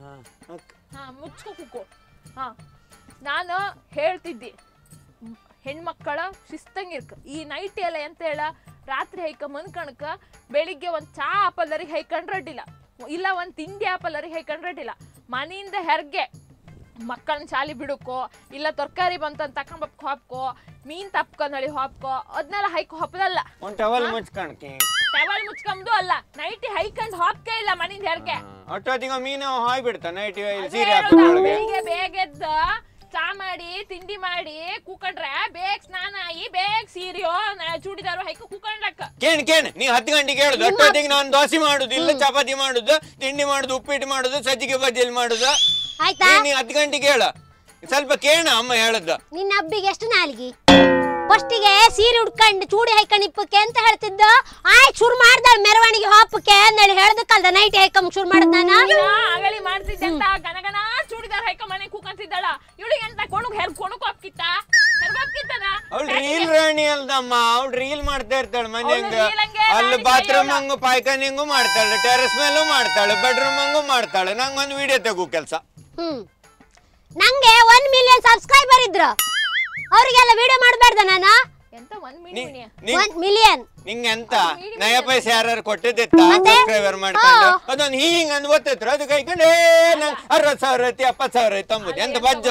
ಹಾ ಮುಚ್ಕೋ ಕೂಕೋ ಹಾ ನಾನು ಹೇಳ್ತಿದ್ದಿ ಹೆಣ್ಮಕ್ಕಳ ಶಿಸ್ತಂಗಿರ್ಕ ಈ ನೈಟ್ ಎಲ್ಲ ಎಂತ ಹೇಳ ರಾತ್ರಿ ಹೈಕ ಮನ್ಕಣಕ ಬೆಳಿಗ್ಗೆ ಒಂದ್ ಚಾ ಆಪಲ್ಲರಿಗೆ ಹೈಕೊಂಡ್ರಡ್ಡಿಲ್ಲ ಇಲ್ಲ ಒಂದ್ ತಿಂಡಿ ಆಪಲ್ಲರಿಗೆ ಹೈಕೊಂಡ್ರಡ್ಡಿಲ್ಲ ಮನೆಯಿಂದ ಹೆರ್ಗೆ ಮಕ್ಕಳನ್ನ ಶಾಲಿ ಬಿಡುಕೋ ಇಲ್ಲ ತರಕಾರಿ ಬಂತ ತಕೊಂಬಕ್ ಹಾಪ್ಕೋ ಮೀನ್ ತಪ್ಕೊಂಡ್ ಹೇಳಿ ಹಾಪ್ಕೋ ಅದನ್ನೆಲ್ಲ ಹೈಕೋ ಹಾಪದಲ್ಲ ಟವಲ್ ಮುಚ್ಕಣಕ್ಕೆ ಟವಲ್ ಮುಚ್ಕೊಂಬುದು ಅಲ್ಲ ನೈಟಿ ಹೈಕಂಡ್ ಹಾಪ್ಕೆ ಇಲ್ಲ ಮನೆಯಿಂದ ಹೆರ್ಗೆ ಒಟ್ಟೊತ್ತಿಗೆ ಮೀನು ಹಾಯ್ ಬಿಡ್ತಾ ನೈಟಿ ಬೆಳಿಗ್ಗೆ ಬೇಗ ಎದ್ದ ಚಾ ಮಾಡಿ ತಿಂಡಿ ಮಾಡಿ ಕೂಕೊಂಡ್ರೆ ಬೇಗ ಸ್ನಾನ ಆಗಿ ಬೇಗ ಸೀರೆಯೋ ಚೂಡಿದಾರು ಹೈಕ ಕೂಕೊಂಡ್ರಕ್ಕ ಕೇಣ್ ಕೇಣ್ ನೀ ಹತ್ತು ಗಂಟೆಗೆ ಹೇಳುದು ಅಷ್ಟೊತ್ತಿಗೆ ನಾನು ದೋಸೆ ಮಾಡುದು ಇಲ್ಲ ಚಪಾತಿ ಮಾಡುದು ತಿಂಡಿ ಮಾಡುದು ಉಪ್ಪಿಟ್ಟು ಮಾಡುದು ಸಜ್ಜಿಗೆ ಬಜ್ಜಿಯಲ್ಲಿ ಮಾಡುದು ನೀ ಹತ್ತು ಗಂಟೆಗೆ ಹೇಳ ಸ್ವಲ್ಪ ಕೇಣ ಅಮ್ಮ ಹೇಳದ ನಿನ್ನ ಹಬ್ಬಿಗೆ ಎಷ್ಟು ನಾಲಿಗೆ ಫಸ್ಟಿಗೆ ಸೀರೆ ಉಡ್ಕೊಂಡು ಚೂಡಿ ಹೈಕೊಂಡು ಇಪ್ಪಕ್ಕೆ ಅಂತ ಹೇಳ್ತಿದ್ದ ಆಯ್ತು ಶುರು ಮಾಡ್ದಾಳ ಮೆರವಣಿಗೆ ಹಾಪಕ್ಕೆ ಅಂದೇಳಿ ಹೇಳ್ದಕ್ಕಲ್ದ ನೈಟ್ ಹೈಕಂಬ ಶುರು ಮಾಡದ್ ನಾನು ಆಗಲಿ ಮಾಡ್ತಿದ್ದೆ ಅಂತ ಗನಗನ ಚೂಡಿದಾರ ಹೈಕ ಮನೆ ಕೂಕಂತಿದ್ದಾಳ ಇವಳಿಗೆ ಎಂತ ಕೊಣಗ್ ಹೆರ್ ಕೊಣಕ್ ಹಾಕಿತ್ತ ಹೆರ್ಗಾಕಿತ್ತದ ಅವಳು ರೀಲ್ ರಾಣಿ ಅಲ್ದಮ್ಮ ಅವಳು ರೀಲ್ ಮಾಡ್ತಾ ಇರ್ತಾಳೆ ಮನೆಯಂಗ ಅಲ್ಲಿ ಬಾತ್ರೂಮ್ ಹಂಗು ಪಾಯ್ಖಾನೆ ಹಂಗು ಮಾಡ್ತಾಳೆ ಟೆರೆಸ್ ಮೇಲೂ ಮಾಡ್ತಾಳೆ ಬೆಡ್ರೂಮ್ ಹಂಗು ಮಾಡ್ತಾಳೆ ನಂಗೊಂದು ವಿಡಿಯೋ ತೆಗು ಕೆಲಸ ಹ್ಮ್ ನಂಗೆ ಒನ್ ಮಿಲಿಯನ್ ಸಬ್ಸ್ಕ್ರೈಬರ್ ಇದ್ರು ಅವ್ರಿಗೆಲ್ಲ ವಿಡಿಯೋ ಮಾಡಬೇಡ್ದ ನಾನು ಎಂತ ಒಂದ್ ಮಿಲಿಯನ್ ಒನ್ ಮಿಲಿಯನ್ ನಿಂಗೆ ಎಂತ ನಯ ಪೈಸೆ ಯಾರು ಕೊಟ್ಟಿದ್ದಿತ್ತ ಸಬ್ಸ್ಕ್ರೈಬರ್ ಮಾಡ್ಕೊಂಡು ಅದೊಂದು ಹಿಂಗ್ ಅಂದ್ ಗೊತ್ತಿದ್ರು ಅದು ಕೈಕೊಂಡೇ ಅರವತ್ ಸಾವಿರ ಐತಿ ಎಪ್ಪತ್ ಸಾವಿರ ಐತಿ ಅಂಬುದು ಎಂತ ಬಜ್ಜು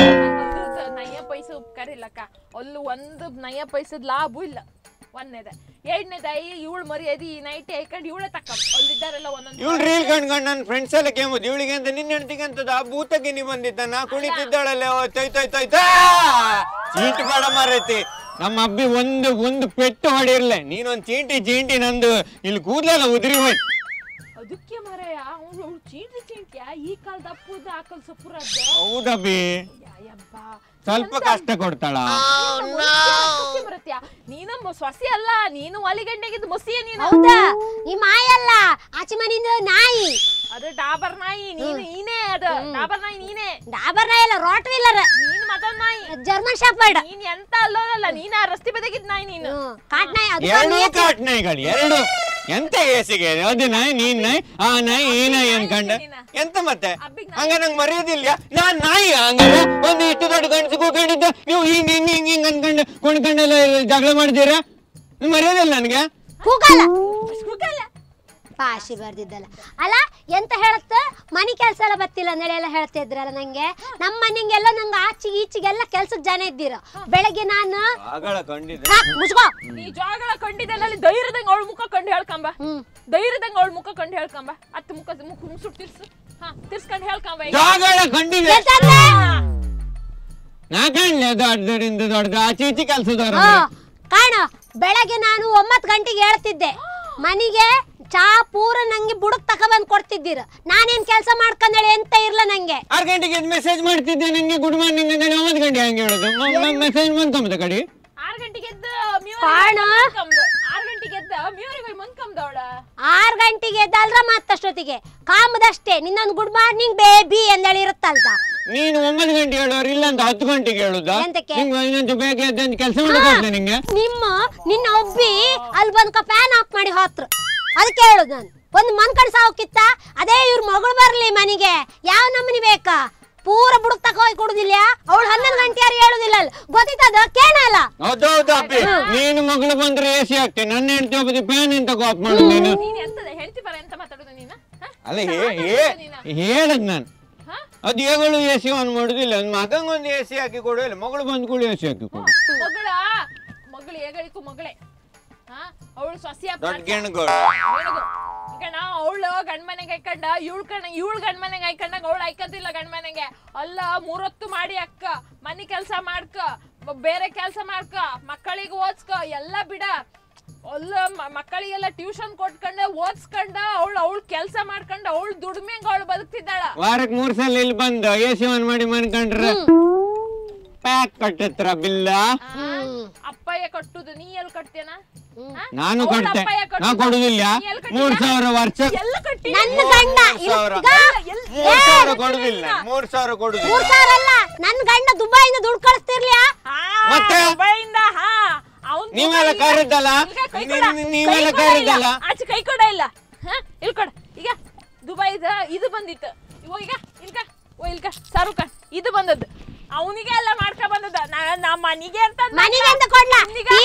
ನಯ ಪೈಸೆ ಉಪಕಾರ ಇಲ್ಲಕ್ಕ ಅಲ್ಲೂ ಒಂದು ನಯ ಪೈಸದ ಲಾಭ ಇಲ್ಲ ಒಂದನೇದ ಎರಡನೇದಾಯಿ ಇವಳು ಮರ್ಯಾದಿ ಈ ನೈಟ್ ಹಾಕೊಂಡು ಇವಳೆ ತಕ್ಕ ಅಲ್ಲಿದ್ದಾರೆಲ್ಲ ಒಂದೊಂದು ಇವಳು ರೀಲ್ ಕಂಡ್ಕೊಂಡು ನನ್ನ ಫ್ರೆಂಡ್ಸ್ ಎಲ್ಲ ಕೇಂಬುದು ಇವಳಿಗೆ ಅಂತ ನಿನ್ನ ಹೆಂಡತಿಗೆ ಅಂತದ ಆ ಭೂತಕ್ಕೆ ನೀ ಬಂದಿದ್ದ ನಾ ಕುಣಿತಿದ್ದಾಳಲ್ಲ ತೊಯ್ತೊಯ್ತೊಯ್ತ ಚೀಟಿ ಬೇಡ ಮಾರೈತಿ ನಮ್ಮ ಅಬ್ಬಿ ಒಂದು ಒಂದು ಪೆಟ್ಟು ಹೊಡಿರ್ಲೆ ನೀನೊಂದು ಚೀಂಟಿ ಚೀಂಟಿ ನಂದು ಇಲ್ಲಿ ಕೂದಲೆಲ್ಲ ಉದುರಿ ಹೋಯ್ತು ಅದಕ್ಕೆ ಮರೆಯ ಅವಳು ಚೀಟಿ ಚೀಂಟಿಯ ಈ ಕಾಲದ ಅಪ್ಪುದ ಆಕಲ್ ಸಪುರದ್ದು ಹೌದಬ್ಬಿ ಸ್ವಲ್ಪ ಕಷ್ಟ ಕೊಡ್ತಾಳ ನೀನು ಸೊಸಿ ಅಲ್ಲ ನೀನು ಒಲಿಗಂಡೆಗಿದ್ದು ಮೊಸಿಯ ನೀನು ಹೌದಾ ಈ ಮಾಯ ಅಲ್ಲ ಆಚೆ ಮನಿಂದ ನಾಯಿ ಅದು ಡಾಬರ್ ನಾಯಿ ನೀನು ನೀನೇ ಅದು ಡಾಬರ್ ನಾಯಿ ನೀನೇ ಡಾಬರ್ ನಾಯಿ ಅಲ್ಲ ರಾಟ್ ವೀಲರ್ ನೀನು ಮತ್ತೊಂದ್ ನಾಯಿ ಜರ್ಮನ್ ಶಾಫರ್ಡ್ ನೀನ್ ಎಂತ ಅಲ್ಲೋದಲ್ಲ ನೀನ್ ಆ ರಸ್ತೆ ಬದಿಗಿದ್ ನಾಯಿ ನೀನು ಕಾಟ್ ನಾಯಿ ಅದು ಎರಡು ಕಾಟ್ ನಾಯಿಗಳು ಎರಡು ಎಂತ ಏಸಿಗೆ ಅದು ನಾಯಿ ನೀನ್ ನಾಯಿ ಆ ನಾಯಿ ಈ ನಾಯಿ ಅನ್ಕಂಡ ಎಂತ ಮತ್ತೆ ಹಂಗ ನಂಗೆ ಮರ್ಯಾದಿಲ್ಲ ನಾನ್ ನಾಯಿ ಹಂಗಾರೆ ಒಂದು ಇಷ್ಟು ದೊಡ್ಡ ಗಂಡಸು ಕೂಕೊಂಡಿದ್ದ ನೀವು ಹಿಂಗ್ ಹಿಂಗ್ ಹಿಂಗ್ ಹಿಂಗ್ ಅನ್ಕೊಂಡು ಕೊಂಡ್ಕೊಂಡೆಲ್ಲ ಜಗಳ ಮಾಡಿದ್ದೀರಾ ಮರ್ಯಾದಿಲ್ಲ ನನ್ಗೆ ಕೂಗಲ್ಲ ಕೂಗಲ್ಲ ಪಾಶಿ ಬರ್ದಿದ್ದಲ್ಲ ಅಲ್ಲ ಎಂತ ಹೇಳತ್ತ ಮನಿ ಕೆಲಸ ಎಲ್ಲ ಬತ್ತಿಲ್ಲ ಅಂದೇಳಿ ಎಲ್ಲ ಹೇಳ್ತಾ ಇದ್ರಲ್ಲ ನಂಗೆ ನಮ್ಮ ಮನೆಗೆಲ್ಲ ನಂಗೆ ಆಚಿಗೆ ಈಚಿಗೆಲ್ಲ ಕೆಲ್ಸಕ್ಕೆ ಜನ ಇದ್ದೀರ ಬೆಳಗ್ಗೆ ನಾನು ಮುಚ್ಕೋ ನೀ ಜಾಗಳ ಕಂಡಿದ್ದಲ್ಲ ಧೈರ್ಯದಂಗ ಅವಳ ಮುಖ ಕಂಡು ಹೇಳ್ಕಂಬ ಧೈರ್ಯದಂಗ ಅವಳ ಮುಖ ಕಂಡು ಹೇಳ್ಕಂಬ ಅತ್ತ ಮುಖ ಮುಖ ಮುಸುಟ್ ತಿರ್ಸು ಹಾ ತಿರ್ಸ್ಕೊಂಡು ಹೇಳ್ಕಂಬ ಜಾಗಳ ಕಂಡಿದೆ ನಾ ಕಾಣ್ಲೆ ದೊಡ್ಡದರಿಂದ ದೊಡ್ಡ ಆಚೆ ಈಚೆ ಕೆಲಸದವ್ರ ಕಾಣ ಬೆಳಗ್ಗೆ ನಾನು ಒಂಬತ್ತು ಗಂಟೆಗೆ ಹೇಳ್ತಿದ್ದೆ ಮನಿಗೆ ಚಾ ಪೂರ ನಂಗೆ ಬುಡಕ್ ತಕ ಬಂದ್ ಕೊಡ್ತಿದ್ದೀರ ನಾನೇನ್ ಕೆಲಸ ಮಾಡ್ಕೊಂಡೇಳಿ ಎಂತ ಇರ್ಲ ನಂಗೆ ಆರು ಗಂಟೆಗೆ ಮೆಸೇಜ್ ಮಾಡ್ತಿದ್ದೆ ನಂಗೆ ಗುಡ್ ಮಾರ್ನಿಂಗ್ ಅಂತ ಒಂಬತ್ತು ಗಂಟೆ ಹಂಗೆ ಹೇಳೋದು ಮೆಸೇಜ್ ಬಂತಂಬ ಕಡೆ ಆರು ಗಂಟೆಗೆ ಎದ್ದ ಕಾಣ ಆರು ಗಂಟೆಗೆ ಎದ್ದ ಮ್ಯೂರಿಗೆ ಹೋಗಿ ಮಂಕಂದವಳ ಆರು ಗಂಟೆಗೆ ಎದ್ದಲ್ರ ಮತ್ತಷ್ಟೊತ್ತಿಗೆ ಕಾಮದಷ್ಟೇ ನಿನ್ನೊಂದು ಗುಡ್ ಮಾರ್ನಿಂಗ್ ಬೇಬಿ ಎಂದೇಳಿ ಇರುತ್ತಲ್ದ ನೀನು ಒಂಬತ್ತು ಗಂಟೆ ಹೇಳೋರು ಇಲ್ಲ ಅಂತ ಹತ್ತು ಗಂಟೆಗೆ ಹೇಳುದಾ ಇನ್ನೊಂದು ಬೇಗ ಎದ್ದ ಕೆಲಸ ಮಾಡಬೇಕು ನಿಂಗೆ ನಿಮ್ಮ ನಿನ್ನ ಒಬ್ಬಿ ಅಲ್ಲಿ ಬಂದ್ಕ ಫ್ಯಾನ್ ಆಫ್ ಮಾಡಿ ಹೋತ್ರ ಅದಕ್ಕೆ ಹೇಳುದು ನಾನು ಒಂದು ಮನ್ಕಂಡ್ ಸಾವಕ್ಕಿತ್ತ ಅದೇ ಇವ್ರ ಮಗಳು ಬರ್ಲಿ ಮನಿಗೆ ಯಾವ ನಮ್ಮನಿ ಬೇಕಾ ಪೂರ ಬುಡಕ್ ತಕ ಹೋಗಿ ಕೊಡುದಿಲ್ಲ ಅವಳು ಹನ್ನೊಂದು ಗಂಟೆ ಯಾರು ಹೇಳುದಿಲ್ಲ ಗೊತ್ತಿತ್ತದ ಕೇಳಲ್ಲ ಹೌದೌದು ಅಪ್ಪಿ ನೀನು ಮಗಳು ಬಂದ್ರೆ ಎಸಿ ಆಗ್ತೇನೆ ನನ್ನ ಹೆಂಡತಿ ಒಬ್ಬ ಫ್ಯಾನ್ ಅಂತ ಕಾಪ್ ಮಾಡುದು ನೀನು ನೀನು ಎಂತ ಹೆಂಡತಿ ಬರ ಎಂತ ಮಾತಾಡುದು ನೀನು ಅಲ್ಲ ಹೇಳದ್ ನಾನು ಅದು ಹೇಗಳು ಎಸಿ ಆನ್ ಮಾಡುದಿಲ್ಲ ಮಗಂಗೊಂದು ಎಸಿ ಹಾಕಿ ಕೊಡುವಿಲ್ಲ ಮಗಳು ಬಂದ್ ಕೂಡ ಎಸಿ ಹಾಕಿ ಕೊಡು ಮಗಳ ಮಗಳು ಹೇಗಳಿಕು ಮಗಳೇ ಅವಳು ಸೊಸೆಯ ಈಗ ನಾ ಅವಳು ಗಂಡ್ ಮನೆಗೆ ಹಾಕೊಂಡ ಇವಳು ಕಣ ಇವಳು ಗಂಡ್ ಮನೆಗೆ ಹಾಕೊಂಡಾಗ ಅವಳು ಹಾಕತಿಲ್ಲ ಗಂಡ್ ಮನೆಗೆ ಅಲ್ಲ ಮೂರೊತ್ತು ಮಾಡಿ ಅಕ್ಕ ಮನೆ ಕೆಲಸ ಮಾಡ್ಕ ಬೇರೆ ಕೆಲಸ ಮಾಡ್ಕ ಮಕ್ಕಳಿಗೆ ಓದ್ಸ್ಕ ಎಲ್ಲ ಬಿಡ ಅಲ್ಲ ಮಕ್ಕಳಿಗೆಲ್ಲ ಟ್ಯೂಷನ್ ಕೊಟ್ಕೊಂಡ ಓದ್ಸ್ಕೊಂಡ ಅವಳು ಅವಳು ಕೆಲಸ ಮಾಡ್ಕೊಂಡ ಅವಳು ದುಡ್ಮೆಂಗ ಅವಳು ಬದುಕ್ತಿದ್ದಾಳ ವಾರಕ್ಕೆ ಮೂರ್ ಸಲ ಇಲ್ಲಿ ಬಂದು ಎಸಿ ಆನ್ ಮಾಡಿ ಮನ್ಕೊಂಡ್ರ ಪ್ಯಾಕ್ ಕಟ್ಟತ್ರ ಬಿಲ್ಲ ಅಪ್ಪಯ್ಯ ಕಟ್ಟುದು ನೀ ಎಲ್ಲಿ ಕಟ್ತೇನ ನಾನು ಕಟ್ತೆ ನಾ ಕೊಡುದಿಲ್ಲ ಮೂರ್ ಸಾವಿರ ವರ್ಷ ನನ್ನ ಗಂಡ ಮೂರ್ ಸಾವಿರ ಕೊಡುದಿಲ್ಲ ಮೂರ್ ಸಾವಿರ ಕೊಡುದಿಲ್ಲ ಮೂರ್ ಸಾವಿರ ಅಲ್ಲ ನನ್ನ ಗಂಡ ದುಬೈಯಿಂದ ದುಡ್ಡು ಕಳಿಸ್ತಿರ್ಲಿಯಾ ಮತ್ತೆ ದುಬೈಯಿಂದ ಹಾ ನೀವೆಲ್ಲ ಕರೆದಲ್ಲ ನೀವೆಲ್ಲ ಕರೆದಲ್ಲ ಆಚೆ ಕೈ ಕೊಡ ಇಲ್ಲ ಇಲ್ಲಿ ಕೊಡ ಈಗ ದುಬೈದ ಇದು ಬಂದಿತ್ತು ಇವಾಗ ಈಗ ಇಲ್ಕ ಓ ಇಲ್ಕ ಶಾರುಖ್ ಖಾನ್ ಇದು ಬಂದದ್ದು ಅವನಿಗೆ ಎಲ್ಲ ಮಾಡ್ಕ ಬಂದದ ನಮ್ಮ ಮನಿಗೆ ಅಂತ ಮನಿಗೆ ಅಂತ ಕೊಡ್ಲಾ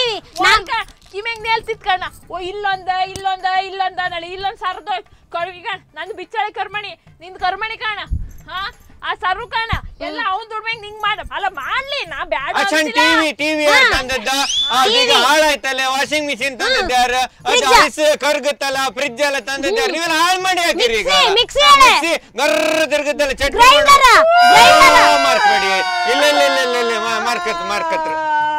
ಕಿಮೆಂಗ್ ನೇಲ್ತಿತ್ ಕಣ ಓ ಇಲ್ಲೊಂದ ಇಲ್ಲೊಂದ ಇಲ್ಲೊಂದ ನಳಿ ಇಲ್ಲೊಂದ್ ಸರ್ದು ಕರ್ವಿ ಕಣ ನಂದು ಬಿಚ್ಚಾಳೆ ಕರ್ಮಣಿ ನಿಂದ ಕರ್ಮಣಿ ಕಾಣ ಹಾ ಆ ಸರು ಕಾಣ ಎಲ್ಲ ಅವನ್ ದುಡ್ಮೆಂಗ್ ನಿಂಗ್ ಮಾಡ ಅಲ್ಲ ಮಾಡ್ಲಿ ನಾ ಬ್ಯಾಡ ಟಿವಿ ಟಿವಿ ತಂದದ್ದ ಈಗ ಹಾಳಾಯ್ತಲ್ಲ ವಾಷಿಂಗ್ ಮಿಷಿನ್ ತಂದಿದ್ದಾರ ಅದು ಐಸ್ ಕರ್ಗುತ್ತಲ್ಲ ಫ್ರಿಡ್ಜ್ ಎಲ್ಲ ತಂದಿದ್ದಾರ ನೀವೆಲ್ಲ ಹಾಳು ಮಾಡಿ ಹಾಕಿರಿ ಈಗ ಮಿಕ್ಸಿ ಗರ್ರ ತಿರುಗುತ್ತಲ್ಲ ಚಟ್ನಿ ಮಾರ್ಕ್ಬೇಡಿ ಇಲ್ಲ ಇಲ್ಲ ಇಲ್ಲ ಇಲ್ಲ ಇಲ್ಲ ಮಾರ್ಕತ್ ಮಾರ್ಕತ್ರ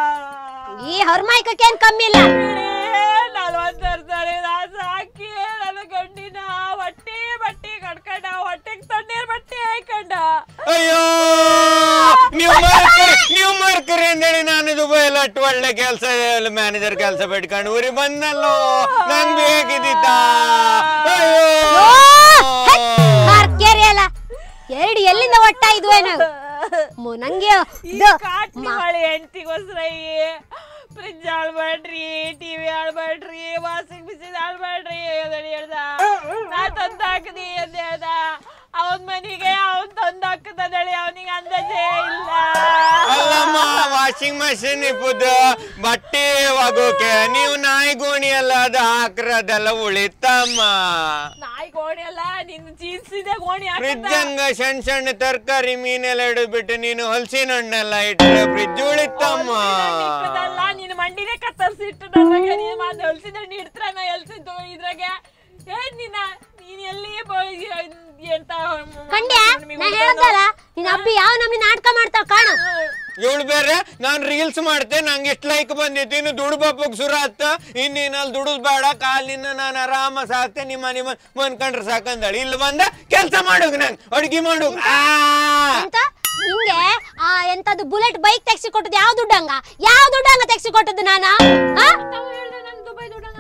ಈ ಹರ್ಮಾಯ್ಕಕ್ಕೆ ಏನ್ ಕಮ್ಮಿ ಇಲ್ಲ ನಲ್ವತ್ತು ವರ್ಷ ಸಾಕಿ ನನ್ನ ಗಂಡಿನ ಹೊಟ್ಟೆ ಬಟ್ಟೆ ಕಡ್ಕೊಂಡ ಹೊಟ್ಟೆಗೆ ತಣ್ಣೀರ್ ಬಟ್ಟೆ ಹಾಕೊಂಡ ಅಯ್ಯೋ ನೀವು ಮಾರ್ಕರಿ ನೀವು ಮಾರ್ಕರಿ ಅಂದೇಳಿ ನಾನು ದುಬೈಲ್ ಅಟ್ಟು ಒಳ್ಳೆ ಕೆಲಸ ಮ್ಯಾನೇಜರ್ ಕೆಲಸ ಬಿಟ್ಕೊಂಡು ಊರಿಗೆ ಬಂದಲ್ಲೋ ನಂಗ್ ಬೇಕಿದ್ದಿತ್ತ ಅಯ್ಯೋ ಕಾರ್ಕೇರಿ ಅಲ್ಲ ಎರಡು ಎಲ್ಲಿಂದ ಒಟ್ಟ ಇದು ಏನು ನಂಗೆ ಹೆಂಡತಿಗೋಸ್ಕರ ಫ್ರಿಜ್ ಆಳ್ಬೇಡ್ರಿ ಟಿವಿ ಆಳ್ಬೇಡ್ರಿ ವಾಷಿಂಗ್ ಮಿಷಿನ್ ಆಳ್ಬೇಡ್ರಿ ಹೇಳ್ದ ನಾ ತಂದು ಹಾಕದಿ ಅಂತ ಹೇಳ್ದ ಅವನ್ ಮನಿಗೆ ಅವನ್ ತಂದು ಹಾಕದಳಿ ಅವನಿಗೆ ಅಂದಾಜೆ ಇಲ್ಲ ಅಲ್ಲಮ್ಮ ವಾಷಿಂಗ್ ಮಷಿನ್ ಇಪ್ಪುದ ಬಟ್ಟೆ ಒಗೋಕೆ ನೀವು ನಾಯಿ ಗೋಣಿ ಎಲ್ಲ ಅದು ಹಾಕ್ರದೆಲ್ಲ ಉಳಿತಮ್ಮ ನಾಯಿ ಗೋಣಿ ಅಲ್ಲ ನಿನ್ ಜೀನ್ಸ್ ಇದೆ ಗೋಣಿ ಫ್ರಿಜ್ ಹಂಗ ಸಣ್ಣ ಸಣ್ಣ ತರಕಾರಿ ಮೀನೆಲ್ಲ ಇಡಬಿಟ್ಟು ನೀನು ಹಲಸಿನ ಹಣ್ಣೆಲ್ಲ ಇಟ್ಟರೆ ಫ್ರಿಜ್ ಉಳಿತಮ್ಮ ನಿನ್ ಮಂಡಿನೇ ಕತ್ತರಿಸಿ ಇಟ್ಟು ನನಗೆ ನೀನ್ ಮಾತು ಹಲಸಿನ ಹಣ್ಣು ಇಡ್ತಾರ ನಾ ಹಲಸಿದ್ದು ಇದ್ರಾಗೆ ಏನ್ ನಿನ್ನ ನೀನ್ ಎಲ್ಲಿ ಎಂತ ಕಂಡ್ಯಾ ನಾ ಹೇಳ್ದಲ್ಲ ನಿನ್ನ ಅಪ್ಪಿ ಯಾವ ನಮ್ನಿ ನಾಟಕ ಮಾಡ್ತಾವ ಕಾಣ ಇವಳು ಬೇರೆ ನಾನ್ ರೀಲ್ಸ್ ಮಾಡ್ತೆ ನಂಗೆ ಎಷ್ಟು ಲೈಕ್ ಬಂದಿತ್ತು ಇನ್ನು ದುಡ್ಡು ಬಾಪಕ್ ಸುರ ಆತ ಇನ್ನೇನಲ್ಲಿ ದುಡಿದ್ ಬೇಡ ಕಾಲಿನ ನಾನು ಆರಾಮ ಸಾಕ್ತೆ ನಿಮ್ಮ ನಿಮ್ಮ ಮನ್ಕಂಡ್ರೆ ಸಾಕಂದಳಿ ಇಲ್ಲಿ ಬಂದ ಕೆಲ್ಸ ಮಾಡೋಗ ನಂಗೆ ಅಡ್ಗೆ ಮಾಡೋಗ ಅಂತ ನಿಂಗೆ ಆ ಎಂತದ್ದು ಬುಲೆಟ್ ಬೈಕ್ ತೆಗ್ಸಿ ಕೊಟ್ಟದ್ದು ಯಾವ ದುಡ್ಡಂಗ ಯಾವ ದುಡ್ಡಂಗ ತೆಗ್ಸಿ ಕೊಟ್ಟದ್ದು ನಾನ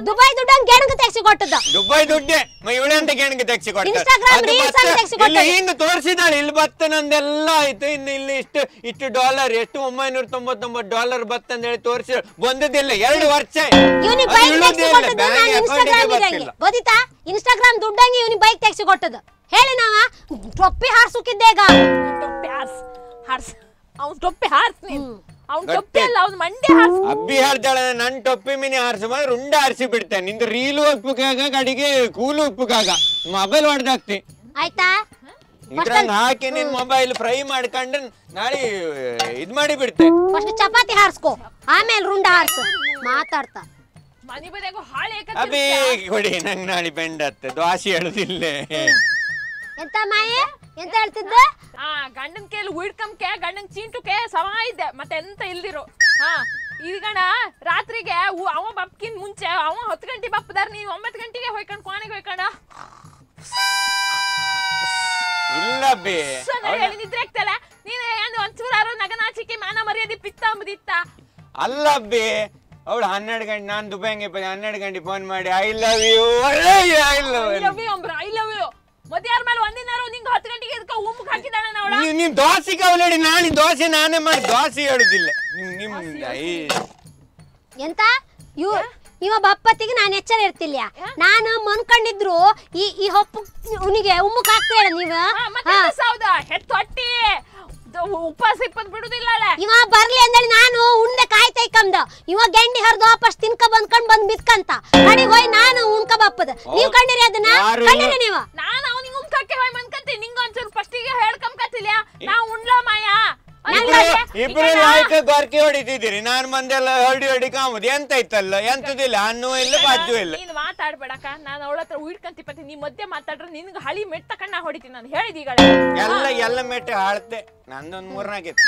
ದುಬೈ ದುಡ್ಡಂಗ್ ಗೆಣಗ ತೆಗ್ಸಿ ಕೊಟ್ಟದ ದುಬೈ ದುಡ್ಡೆ ಇವಳೆ ಅಂತ ಗೆಣಗೆ ತೆಗ್ಸಿ Instagram reels ಅಂತ ತೆಗ್ಸಿ ಕೊಟ್ಟ ಕೊಟ್ಟದ್ದು. ಹಿಂಗ ತೋರಿಸಿದಾಳೆ ಇಲ್ಲಿ ಭತ್ತ ನಂದೆಲ್ಲ ಆಯ್ತು ಇನ್ನು ಇಲ್ಲಿ ಇಷ್ಟು ಇಷ್ಟು ಡಾಲರ್ ಎಷ್ಟು ಒಂಬೈನೂರ ತೊಂಬತ್ತೊಂಬತ್ತು ಡಾಲರ್ ಭತ್ತ ಅಂತ ಹೇಳಿ ತೋರಿಸಿ ಬಂದದಿಲ್ಲ ಎರಡು ವರ್ಷ ಇವನಿ ಬೈಕ್ ತೆಗ್ಸಿ ಕೊಟ್ಟದ ನಾನು ಇನ್ಸ್ಟಾಗ್ರಾಮ್ ಇರಂಗೆ ಗೊತ್ತಿತಾ ಇನ್ಸ್ಟಾಗ್ರಾಮ್ ದುಡ್ಡಂಗೆ ಇವನಿ ಬೈಕ್ ತೆಗ್ಸಿ ಕೊಟ್ಟದ ಹೇಳಿ ನಾವ ಟೊಪ್ಪಿ ಹಾರ್ಸುಕಿದ್ದೇಗ ಟೊಪ್ಪಿ ಹಾರ್ಸ್ ಹಾರ್ಸ್ ಅವ್ನು ಟೊಪ್ಪಿ ಹಾರ್ಸ್ ನೀನು ಅವ್ನು ಟೊಪ್ಪಿ ಅಲ್ಲ ಅವ್ನು ಮಂಡೆ ಹಾರ್ಸ್ ಅಬ್ಬಿ ಹೇಳ್ತಾಳೆ ನನ್ ಟೊಪ್ಪಿ ಮಿನಿ ಹಾರಿಸಿ ಬಂದ್ರೆ ಉಂಡ ಹಾರಿಸಿ ಬಿಡ್ತೇನೆ ನಿಂದು ರೀಲು ಉಪ್ಪುಕಾಗ ಕಡಿಗೆ ಕೂಲು ಉಪ್ಪುಕಾಗ ಮೊಬೈಲ್ ಹೊಡೆದಾಕ್ತಿ ಆಯ್ತಾ ಇದ್ರಂಗ್ ಹಾಕಿ ನಿನ್ ಮೊಬೈಲ್ ಫ್ರೈ ಮಾಡ್ಕೊಂಡು ನಾಳೆ ಇದ್ ಮಾಡಿ ಬಿಡ್ತೆ ಫಸ್ಟ್ ಚಪಾತಿ ಹಾರ್ಸ್ಕೋ ಆಮೇಲೆ ರುಂಡ ಹಾರ್ಸ ಮಾತಾಡ್ತಾ ಮನಿ ಬದಿಯಾಗ ಹಾಳೆ ಅಬ್ಬಿ ಕೊಡಿ ನಂಗ್ ನಾಳೆ ಬೆಂಡ್ ಹತ್ತೆ ದ್ವಾಸಿ ಹೇಳುದಿಲ್ಲ ಎಂತ ಮಾಯೆ ಎಂತ ಹೇಳ್ತಿದ್ದ ಹಾ ಗಂಡನ್ ಕೈಲಿ ಉಯ್ಡ್ಕಂಕೆ ಗಂಡನ್ ಚೀಂಟುಕೆ ಸಮ ಇದ್ದೆ ಮತ್ತೆ ಎಂತ ಇಲ್ದಿರೋ ಹಾ ಈಗಣ ರಾತ್ರಿಗೆ ಉ- ಅವ ಬಪ್ಕಿನ್ ಮುಂಚೆ ಅವ ಹತ್ತು ಗಂಟೆ ಬಪ್ಪದಾರ ನೀನ್ ಒಂಬತ್ತು ಗಂಟೆಗೆ ಹೋಯ್ಕೊಂಡು ಕೋಣೆಗೆ ಹೋಯ್ಕೊಂಡ ಇಲ್ಲ ಬೇ ಹೇಳಿ ನಿದ್ರೆ ಆಗ್ತಲ್ಲ ನೀನ್ ಏನು ಒಂಚೂರಾರು ನಗನಾಚಿಕೆ ಮಾನ ಮರ್ಯಾದೆ ಪಿತ್ತ ಅಂಬುದಿತ್ತ ಅಲ್ಲ ಬೇ ಅವಳು ಹನ್ನೆರಡು ಗಂಟೆ ನಾನ್ ದುಬೈಗೆ ಹನ್ನೆರಡು ಗಂಟೆ ಫೋನ್ ಮಾಡಿ I love you I love I love you ಅಂಬ್ರ ಐ ಲವ್ ಯು ಮಧ್ಯಾಹ್ನ ಮೇಲೆ ಒಂದಿನಾರು ನಿಂಗೆ ಹತ್ತು ಗಂಟೆಗೆ ಇದಕ್ಕ ಉಮ್ಮಕ್ ಹಾಕಿದಾಳ ಅವಳ ನೀನ್ ದೋಸೆಗೆ ಅವಳಡಿ ನಾನು ದೋಸೆ ನಾನೇ ಮಾಡಿ ದೋಸೆ ಹೇಳುದಿಲ್ಲ ನಿಮ್ ನಿಮ್ ಎಂತ ಇವ ಇವ ಬಪ್ಪತ್ತಿಗೆ ನಾನು ಎಚ್ಚರ ಇರ್ತಿಲ್ಲ ನಾನು ಮನ್ಕೊಂಡಿದ್ರು ಈ ಈ ಹೊಪ್ಪು ಅವನಿಗೆ ಉಮ್ಮಕ್ ಹಾಕ್ತೀರ ನೀವ ಮತ್ತೆ ಸೌದ ಹೆತ್ತು ಹೊಟ್ಟಿ ಉಪವಾಸ ಇಪ್ಪತ್ ಬಿಡುದಿಲ್ಲ ಇವ ಬರ್ಲಿ ಅಂದೇಳಿ ನಾನು ಉಂಡೆ ಕಾಯ್ತೈಕಂದ ಇವ ಗೆಂಡಿ ಹರಿದು ವಾಪಸ್ ತಿನ್ಕ ಬಂದ್ಕೊಂಡ್ ಬಂದ್ ಬಿತ್ಕಂತ ಕಡಿಗೆ ಹೋಯ್ ನಾನು ಉಣ್ಕ ಬಪ್ಪದ ನೀವ್ ಕಂಡಿರಿ ಅದನ್ನ ಕಂಡಿರಿ ನೀವ ನಾನು ಅವನಿಗೆ ಉಮ್ಕಕ್ಕೆ ಹೋಯ್ ಮನ್ಕಂತಿ ನಿಂಗ ಒಂಚೂರು ಫಸ್ಟಿಗೆ ಹೇಳ್ಕಂಕತಿಲ್ಲ ನಾ ಉಣ್ಲ ಮಾಯ ಇಬ್ರು ನಾಯಕ ಗೊರ್ಕೆ ಹೊಡಿತಿದ್ದೀರಿ ನಾನ್ ಮಂದೆಲ್ಲ ಹೊಡಿ ಹೊಡಿ ಕಾಮುದು ಎಂತ ಇತ್ತಲ್ಲ ಎಂತದಿಲ್ಲ ಅನ್ನೂ ಇಲ್ಲ ಬಾಜು ಇಲ್ಲ ನೀನ್ ಮಾತಾಡ್ಬೇಡಕ್ಕ ನಾನು ಅವಳ ಹತ್ರ ಉಯ್ಡ್ಕಂತಿ ಪತಿ ನೀ ಮಧ್ಯೆ ಮಾತಾಡ್ರೆ ನಿನ್ಗೆ ಹಳಿ ಮೆಟ್ ತಕೊಂಡ್ ನಾ ಹೊಡಿತೀನಿ ನಾನು ಹೇಳಿದೀಗ ಎಲ್ಲ ಎಲ್ಲ ಮೆಟ್ಟೆ ಹಾಳ್ತೆ ನಂದೊಂದ್ ಮೂರ್ನಾಗಿತ್ತು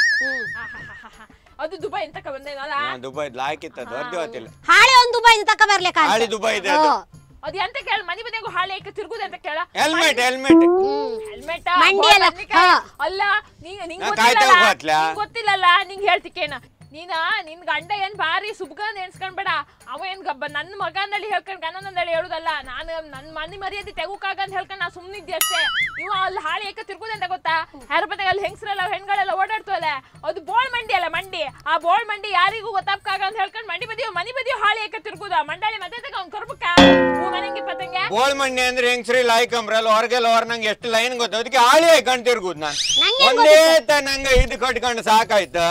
ಅದು ದುಬೈ ಎಂತಕ ಬಂದೇನಲ್ಲ ದುಬೈ ಲಾಕಿತ್ತ ದೊಡ್ಡ ಹೊತ್ತಿಲ್ಲ ಹಾಳೆ ಒಂದು ದುಬೈ ತಕ ಬರ್ಲಿಕ್ಕೆ ಹಾಳಿ ದುಬೈ ಇದೆ ಅದು ಎಂತ ಕೇಳ ಮನಿ ಬದಿಯಾಗ ಹಾಳೆ ಏಕೆ ತಿರುಗುದು ಅಂತ ಕೇಳ ಹೆಲ್ಮೆಟ್ ಹೆಲ್ಮೆಟ್ ಹೆಲ್ಮೆಟ್ ಮಂಡಿ ಅಲ್ಲ ಅಲ್ಲ ನೀ ನಿಂಗ್ ಕಾಯ್ತಾ ಗೊತ್ತಿಲ್ಲಲ್ಲ ಹೋಗ್ತ್ಲಾ? ನಿಂಗ್ ಗೊತ್ತಿಲ್ಲಲ್ಲ ನಿಂಗ್ ಹೇಳ್ತಿಕೇನ ನೀನ ನಿನ್ ಗಂಡ ಏನ್ ಭಾರಿ ಸುಬ್ಗಂದ್ ಎಣ್ಸ್ಕೊಂಡ್ಬೇಡ ಅವ ಏನ್ ಗಬ್ಬ ನನ್ ಮಗನಲ್ಲಿ ಹೇಳ್ಕೊಂಡ್ ಗನನಂದಳಿ ಹೇಳುದಲ್ಲ ನಾನು ನನ್ ಮನಿ ಮರ್ಯಾದೆ ತೆಗುಕಾಗಂತ ಹೇಳ್ಕೊಂಡ್ ನಾ ಸುಮ್ನಿದ್ದೆ ಅಷ್ಟೇ ಇವ ಅಲ್ಲಿ ಹಾಳಿ ಏಕ ತಿರ್ಗುದಂತ ಗೊತ್ತಾ ಹರಪತೆಗೆ ಅಲ್ಲಿ ಹೆಂಗಸರೆಲ್ಲ ಹೆಣ್ಗಳೆಲ್ಲ ಓಡಾಡ್ತವಲ್ಲ ಅದು ಬೋಳ್ ಮಂಡಿ ಅಲ್ಲ ಮಂಡಿ ಆ ಬೋಳ್ ಮಂಡಿ ಯಾರಿಗೂ ಗೊತ್ತಾಗ್ಕಾಗ ಅಂತ ಹೇಳ್ಕೊಂಡ್ ಮಂಡಿ ಬದಿಯೋ ಮನಿ ಬದಿಯೋ ಹಾಳಿ ಏಕ ತಿರ್ಗುದ ಮಂಡಳಿ ಮತ್ತೆ ತಗ ಅವ್ನ್ ಕರ್ಬಕ್ಕ ಮನೆಗೆ ಪತಂಗೆ ಬೋಳ್ ಮಂಡಿ ಅಂದ್ರೆ ಹೆಂಗ್ಸ್ರಿ ಲಾಯ್ಕಂಬ್ರಲ್ಲ ಹೊರಗೆಲ್ಲ ಹೊರ ನಂಗೆ ಎಷ್ಟು ಲೈನ್ ಗೊತ್ತ ಅದಕ್ಕೆ ಹಾಳಿ ಹಾಕೊಂಡ್ ತಿರ್ಗುದ್ ನಾನು ಒಂದೇ ತ ನಂಗೆ ಇದು ಕಟ್ಕೊಂಡು ಸಾಕಾಯ್ತು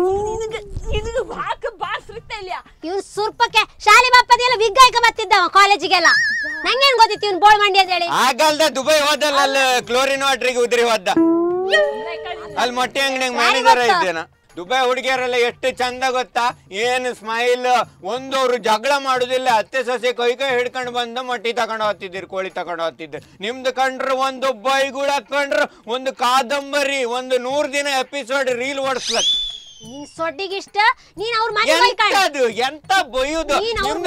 ಇದು ಬಾಕ ಬಾಸ್ರಿತ್ತ ಇಲ್ಲ ಇವ್ನು ಸುರ್ಪಕ್ಕೆ ಶಾಲೆ ಬಾಪದಿಯೆಲ್ಲ ವಿಗ್ಗಾಯ್ಕ ಬತ್ತಿದ್ದವ ಕಾಲೇಜಿಗೆಲ್ಲ ನಂಗೇನ್ ಗೊತ್ತಿತ್ತು ಇವ್ನು ಬೋಳ್ ಮಂಡಿ ಅಂತ ಹೇಳಿ ಆಗಲ್ದ ದುಬೈ ಹೋದಲ್ಲ ಅಲ್ಲಿ ಕ್ಲೋರಿನ್ ವಾಟ್ರಿಗೆ ಉದ್ರಿ ಹೋದ ಅಲ್ಲಿ ಮೊಟ್ಟೆ ಅಂಗಡಿ ಮ್ಯಾನೇಜರ್ ಇದ್ದೇನ ದುಬೈ ಹುಡುಗಿಯರೆಲ್ಲ ಎಷ್ಟು ಚಂದ ಗೊತ್ತಾ ಏನು ಸ್ಮೈಲ್ ಒಂದವ್ರು ಜಗಳ ಮಾಡುದಿಲ್ಲ ಅತ್ತೆ ಸೊಸೆ ಕೈ ಕೈ ಹಿಡ್ಕೊಂಡು ಬಂದು ಮೊಟ್ಟಿ ತಗೊಂಡು ಹೋಗ್ತಿದ್ದೀರಿ ಕೋಳಿ ತಗೊಂಡು ಹೋಗ್ತಿದ್ದೀರಿ ನಿಮ್ದು ಕಂಡ್ರೆ ಒಂದು ಬೈಗುಳ ಕಂಡ್ರೆ ಒಂದು ಕಾದಂಬರಿ ಒಂದು ನೂರ್ ದಿನ ಎಪಿಸೋಡ್ ರೀಲ್ ಓಡಿಸ್ಲಕ್ ನೀನ್ ಸೊಡ್ಡಿಗಿಷ್ಟ ನೀನ್ ಅವ್ರ ಮನೆಗೆ ಎಂತದು ಎಂತ ಬೈಯುದು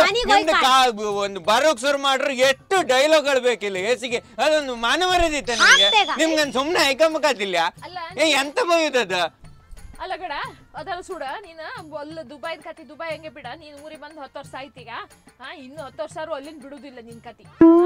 ಒಂದು ಬರೋಕ್ ಶುರು ಮಾಡ್ರು ಎಷ್ಟು ಡೈಲಾಗ್ಗಳು ಬೇಕಿಲ್ಲ ಏಸಿಗೆ ಅದೊಂದು ಮಾನವರದಿತ್ತ ನಿಮ್ಗೆ ನಿಮ್ಗನ್ ಸುಮ್ನೆ ಐಕಂಬಕತ್ತಿಲ್ಲ ಏ ಎಂತ ಬೈಯುದದ ಅಲ್ಲ ಗಡ ಅದಲ್ಲ ಸುಡ ನೀನು ಅಲ್ಲ ದುಬೈದ ಕತಿ ದುಬೈ ಹಂಗೆ ಬಿಡ ನೀನ್ ಊರಿಗೆ ಬಂದು ಹತ್ತು ವರ್ಷ ಆಯ್ತೀಗ ಹಾ ಇನ್ನು ಹತ್ತು ವರ್ಷ ಅಲ್ಲಿಂದ ಬಿಡುದಿಲ್ಲ ನಿನ್ ಕತಿ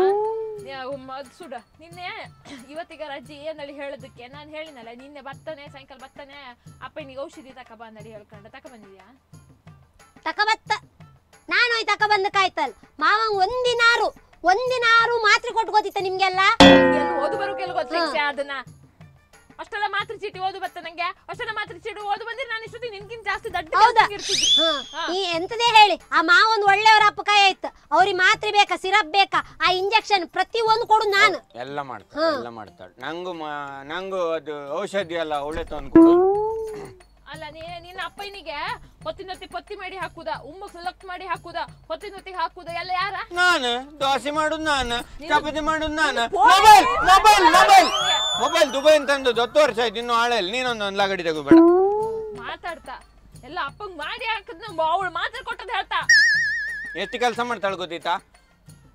ಸುಡ ನಿನ್ನೆ ಇವತ್ತಿಗ ರಜ್ಜಿ ಏನಳಿ ಹೇಳೋದಕ್ಕೆ ನಾನು ಹೇಳಿನಲ್ಲ ನಿನ್ನೆ ಬರ್ತಾನೆ ಸಾಯಂಕಾಲ ಬರ್ತಾನೆ ಅಪ್ಪನಿಗೆ ಔಷಧಿ ತಕ ಬಂದಡಿ ಹೇಳ್ಕೊಂಡ ತಕ ಬಂದಿದ್ಯಾ ತಕಬತ್ತ ನಾನು ಹೋಯ್ ತಕ ಬಂದ ಕಾಯ್ತಲ್ ಮಾವ ಒಂದಿನಾರು ಒಂದಿನಾರು ಮಾತ್ರೆ ಕೊಟ್ಟು ಗೊತ್ತಿತ್ತ ನಿಮ್ಗೆಲ್ಲ ಓದು ಬರೋಕೆಲ್ಲ ಗೊತ್ತಿಲ್ಲ ಅದನ್ನ ಅಷ್ಟೆಲ್ಲ ಮಾತ್ರ ಚೀಟಿ ಓದು ಬತ್ತ ನಂಗೆ ಅಷ್ಟೆಲ್ಲ ಮಾತ್ರ ಚೀಟಿ ಓದು ಬಂದ್ರೆ ನಾನು ಇಷ್ಟೊತ್ತಿ ನಿನ್ಕಿಂತ ಜಾಸ್ತಿ ದಡ್ಡ ಈ ಎಂತದೇ ಹೇಳಿ ಆ ಮಾವ ಒಂದು ಒಳ್ಳೆಯವರ ಅಪ್ಪಕಾಯ ಆಯ್ತು ಅವ್ರಿಗೆ ಮಾತ್ರೆ ಬೇಕಾ ಸಿರಪ್ ಬೇಕಾ ಆ ಇಂಜೆಕ್ಷನ್ ಪ್ರತಿ ಒಂದು ಕೊಡು ನಾನು ಎಲ್ಲ ಮಾಡ್ತಾಳೆ ಎಲ್ಲ ಮಾಡ್ತಾಳೆ ನಂಗು ನಂಗು ಅದು ಔಷಧಿ ಎಲ್ಲ ಒಳ್ಳೆ ತಂದು ಕೊಡು ಅಲ್ಲ ನೀ ನಿನ್ನ ಅಪ್ಪನಿಗೆ ಹೊತ್ತಿನೊತ್ತಿ ಪತ್ತಿ ಮಾಡಿ ಹಾಕುದ ಉಮ್ಮ ಸುಲಕ್ಟ್ ಮಾಡಿ ಹಾಕುದ ಹೊತ್ತಿನೊತ್ತಿಗೆ ಹಾಕುದ ಎಲ್ಲ ಯಾರ ನಾನು ದೋಸೆ ಮಾಡುದು ನಾನು ಚಪಾತಿ ಮಾಡುದು ನಾನು mobile mobile mobile mobile Dubai ತಂದು ಹತ್ತು ವರ್ಷ ಆಯ್ತು ಇನ್ನು ಹಾಳೆಲ್ಲ ನೀನೊಂದು ಒಂದು ಲಗಡಿ ತಗೋಬೇಡ ಮಾತಾಡ್ತಾ ಎಲ್ಲ ಅಪ್ಪಂಗ್ ಮಾಡಿ ಹಾಕದ್ ಅವಳು ಮಾತ್ರ ಕೊಟ್ಟದ್ ಹೇಳ್ತಾ ಎಷ್ಟು ಕೆಲಸ ಮಾಡ್ತಾಳೆ ಗೊತ್ತಿತ್ತಾ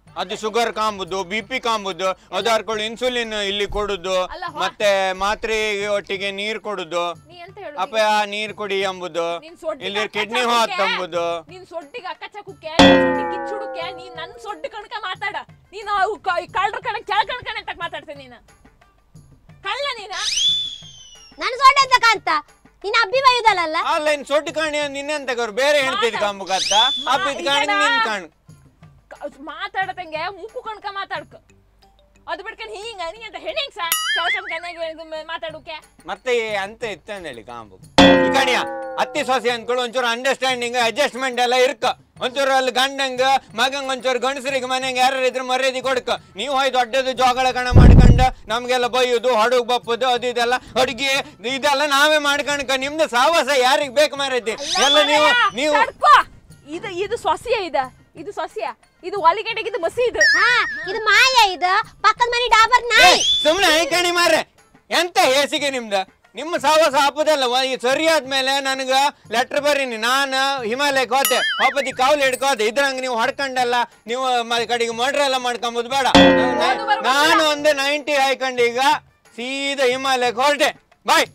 ಅದು ಶುಗರ್ ಕಾಂಬುದು ಬಿ ಪಿ ಕಾಂಬುದು ಅದು ಹರ್ಕೊಳ್ಳಿ ಇನ್ಸುಲಿನ್ ಇಲ್ಲಿ ಕೊಡುದು ಮತ್ತೆ ಮಾತ್ರೆ ಒಟ್ಟಿಗೆ ನೀರ್ ಕೊಡುದು ಅಪ್ಪ ನೀರ್ ಕೊಡಿ ಎಂಬುದು ಇಲ್ಲಿ ಕಿಡ್ನಿ ಹಾತ್ ಎಂಬುದು ನೀನ್ ಸೊಡ್ಡಿಗೆ ಅಕ್ಕ ಚಕುಕ್ಕೆ ಕಿಚ್ಚುಡುಕ್ಕೆ ನೀನ್ ನನ್ ಸೊಡ್ಡು ಕಣಕ ಮಾತಾಡ ನೀನು ಕಳ್ರ ಕಣ ಕೆಳ ಕಣಕಣ ಅಂತ ಮಾತಾಡ್ತೇನೆ ನೀನು ಕಳ್ಳ ನೀನ ನನ್ ಸೊಡ್ಡೆ ಅಂತ ಕಾಂತ ನೀನ್ ಅಬ್ಬಿ ಬೈಯುದಲ್ಲ ಅಲ್ಲ ಇನ್ ಸೊಡ್ಡು ಕಾಣಿ ನಿನ್ನೆಂತ ಬೇರೆ ಹೆಣ್ತಿದ್ ಕಾಂಬುಕತ್ತ ಅಬ್ಬಿದ್ ಕಾಣಿ ನಿನ್ ಕಾಣ್ ಮಾತಾಡತಂಗೆ ಮುಕ್ಕು ಕಣ್ಕ ಮಾತಾಡ್ಕ ಅದು ಬಿಡ್ಕೊಂಡು ಹಿಂಗ ನೀ ಅಂತ ಹೆಣ್ಣಿಂಗ್ ಸಾ ಕೆಲಸ ಮಾತಾಡೋಕೆ ಮತ್ತೆ ಅಂತ ಇತ್ತ ಹೇಳಿ ಕಾಂಬು ಈ ಕಣಿಯ ಅತ್ತಿ ಸೊಸೆ ಅಂದ್ಕೊಳ್ಳಿ ಒಂಚೂರು ಅಂಡರ್ಸ್ಟ್ಯಾಂಡಿಂಗ್ ಅಡ್ಜಸ್ಟ್ಮೆಂಟ್ ಎಲ್ಲ ಇರ್ಕ ಒಂಚೂರು ಅಲ್ಲಿ ಗಂಡಂಗ ಮಗಂಗ ಒಂಚೂರು ಗಂಡಸರಿಗೆ ಮನೆಗೆ ಯಾರು ಇದ್ರೆ ಮರ್ಯಾದೆ ಕೊಡ್ಕ ನೀವು ಹೋಯ್ ದೊಡ್ಡದು ಜೋಗಳ ಕಣ ಮಾಡ್ಕೊಂಡ ನಮ್ಗೆಲ್ಲ ಬೈಯುದು ಹೊಡಗ್ ಬಪ್ಪುದು ಅದು ಇದೆಲ್ಲ ಅಡ್ಗೆ ಇದೆಲ್ಲ ನಾವೇ ಮಾಡ್ಕೊಂಡ್ಕ ನಿಮ್ದು ಸಾವಾಸ ಯಾರಿಗ್ ಬೇಕು ಮರ್ಯಾದೆ ಎಲ್ಲ ನೀವು ನೀವು ಇದು ಇದು ಸೊಸೆಯ ಇದ ಇದು ಸೊಸೆಯ ಇದು ಒಲಿಗೆಡೆಗೆ ಇದು ಮಸಿ ಇದು ಹಾ ಇದು ಮಾಯ ಇದು ಪಕ್ಕದ ಮನೆ ಡಾಬರ್ ನಾಯಿ ಸುಮ್ನೆ ಐಕಣಿ ಮಾರ್ರೆ ಎಂತ ಹೇಸಿಗೆ ನಿಮ್ದ ನಿಮ್ಮ ಸಾವಾಸ ಹಾಪುದಲ್ಲ ಸರಿಯಾದ್ಮೇಲೆ ನನಗ ಲೆಟರ್ ಬರೀನಿ ನಾನು ಹಿಮಾಲಯಕ್ಕೆ ಹೋತೆ ಹೋಪತಿ ಕಾವಲು ಹಿಡ್ಕೋತೆ ಇದ್ರಂಗ ನೀವು ಹೊಡ್ಕೊಂಡಲ್ಲ ನೀವು ಕಡೆಗೆ ಮರ್ಡರ್ ಎಲ್ಲ ಮಾಡ್ಕೊಂಬುದು ಬೇಡ ನಾನು ಒಂದು ನೈಂಟಿ ಹಾಯ್ಕೊಂಡು ಈಗ ಸೀದಾ ಹಿಮಾಲಯಕ್ಕೆ ಹೊರಟೆ ಬಾಯ್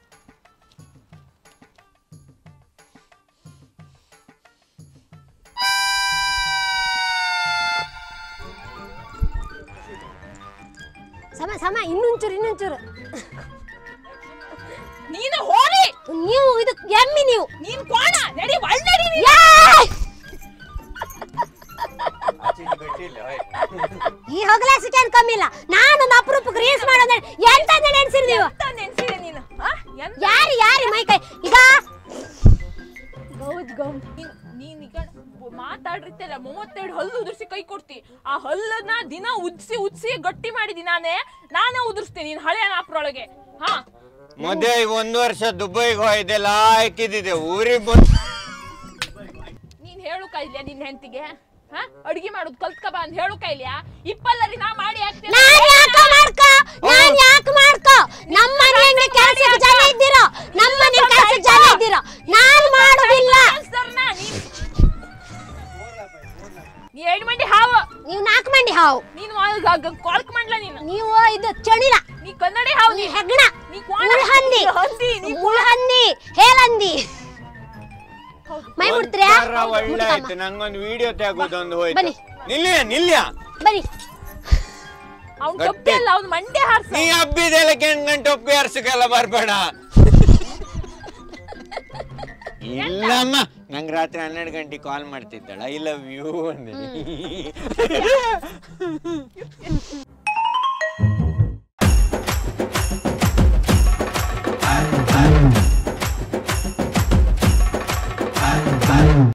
ಸಮ ಸಮ ಇನ್ನೊಂಚೂರು ಇನ್ನೊಂಚೂರು ನೀನು ಹೋರಿ ನೀವು ಇದು ಎಮ್ಮಿ ನೀವು ನೀನ್ ಕೋಣ ನಡಿ ಒಳ್ಳಡಿ ಈ ಹೊಗಲಾಸಿಕೇನ್ ಕಮ್ಮಿ ಇಲ್ಲ ನಾನೊಂದು ಅಪರೂಪಕ್ಕೆ ರೀಲ್ಸ್ ಮಾಡೋದ ಎಂತ ನೆನ್ಸಿರಿ ನೀವು ನೆನ್ಸಿದೆ ನೀನು ಯಾರಿ ಯಾರಿ ಮೈ ಕೈ ಈಗ ಗೌದ್ ಗೌದ್ ನೀನ್ ಈಗ ಮಾತಾಡ್ರಿತ್ತಲ್ಲ ಮೂವತ್ತೆರಡು ಹಲ್ಲು ಉದುರ್ಸಿ ಕೈ ಕೊಡ್ತಿ ಆ ಹಲ್ಲನ್ನ ದಿನ ಉದ್ಸಿ ಉದ್ಸಿ ಗಟ್ಟಿ ಮಾಡಿದಿ ನಾನೇ ನಾನೇ ಉದುರ್ಸ್ತೀನಿ ನೀನ್ ಹಳೆ ನಾಪ್ರೊಳಗೆ ಹಾ ಮದ್ವೆ ಒಂದು ವರ್ಷ ದುಬೈಗೆ ಹೋಯ್ದೆ ಲಾಯ್ಕಿದ್ದಿದೆ ಊರಿಗೆ ಬಂದ್ ನೀನ್ ಹೇಳು ಕೈಲ್ಯಾ ನಿನ್ ಹೆಂಡತಿಗೆ ಹಾ ಅಡಿಗೆ ಮಾಡೋದು ಕಲ್ತ್ಕ ಬಾ ಅಂತ ಹೇಳು ಕೈಲ್ಯಾ ಇಪ್ಪಲ್ಲರಿ ನಾ ಮಾಡಿ ಹಾಕ್ತೀನಿ ನಾನ್ ಯಾಕ ಮಾಡ್ಕ ನಾನ್ ಯಾಕ ಮಾಡ್ಕ ನಮ್ಮ ಮನೆಗೆ ಕೆಲಸಕ್ಕೆ ಜನ ಇದ್ದೀರಾ ನಮ್ಮ ಮನೆಗೆ ಕೆಲಸಕ್ಕೆ ಜನ ಇದ್ದೀರಾ ನಾನ್ ಮಾಡೋದಿಲ್ಲ ನೀ ಏಳು ಮಂದಿ ಹಾವು ನೀವು ನಾಲ್ಕು ಮಂದಿ ಹಾವು ನೀನು ಕೊಳಕ್ ಮಂಡ್ಲ ನೀನು ನೀವು ಇದು ಚಣಿಲ ನೀ ಕನ್ನಡಿ ಹಾವು ನೀ ಹೆಗ್ಣ ನೀ ಮುಳ್ಹಂದಿ ಹಂದಿ ನೀ ಮುಳ್ಹಂದಿ ಹೇಲಂದಿ ಮೈ ಮುಡ್ತೀರಾ ಒಳ್ಳೆ ಆಯ್ತು ನಂಗೊಂದು ವಿಡಿಯೋ ತೆಗೋದೊಂದು ಹೋಯ್ತು ಬನ್ನಿ ನಿಲ್ಲಿಯ ನಿಲ್ಲಿಯ ಬನ್ನಿ ಅವ್ನು ಕಪ್ಪಿ ಅಲ್ಲ ಅವ್ನು ಮಂಡೆ ಹಾರ್ಸ ನೀ ಹಬ್ಬಿದೆಲ್ಲ ಕೆಂಡ್ ಗಂಟೆ ಒಪ್ಪಿ ಹಾರ್ಸಕ್ಕೆಲ್ಲ ಬರ್ಬೇಡ ಇಲ್ಲಮ್ಮ ನಂಗೆ ರಾತ್ರಿ ಹನ್ನೆರಡು ಗಂಟೆ ಕಾಲ್ ಮಾಡ್ತಿದ್ದಾಳ ಐ ಲವ್ ಯು ಅಂದೆ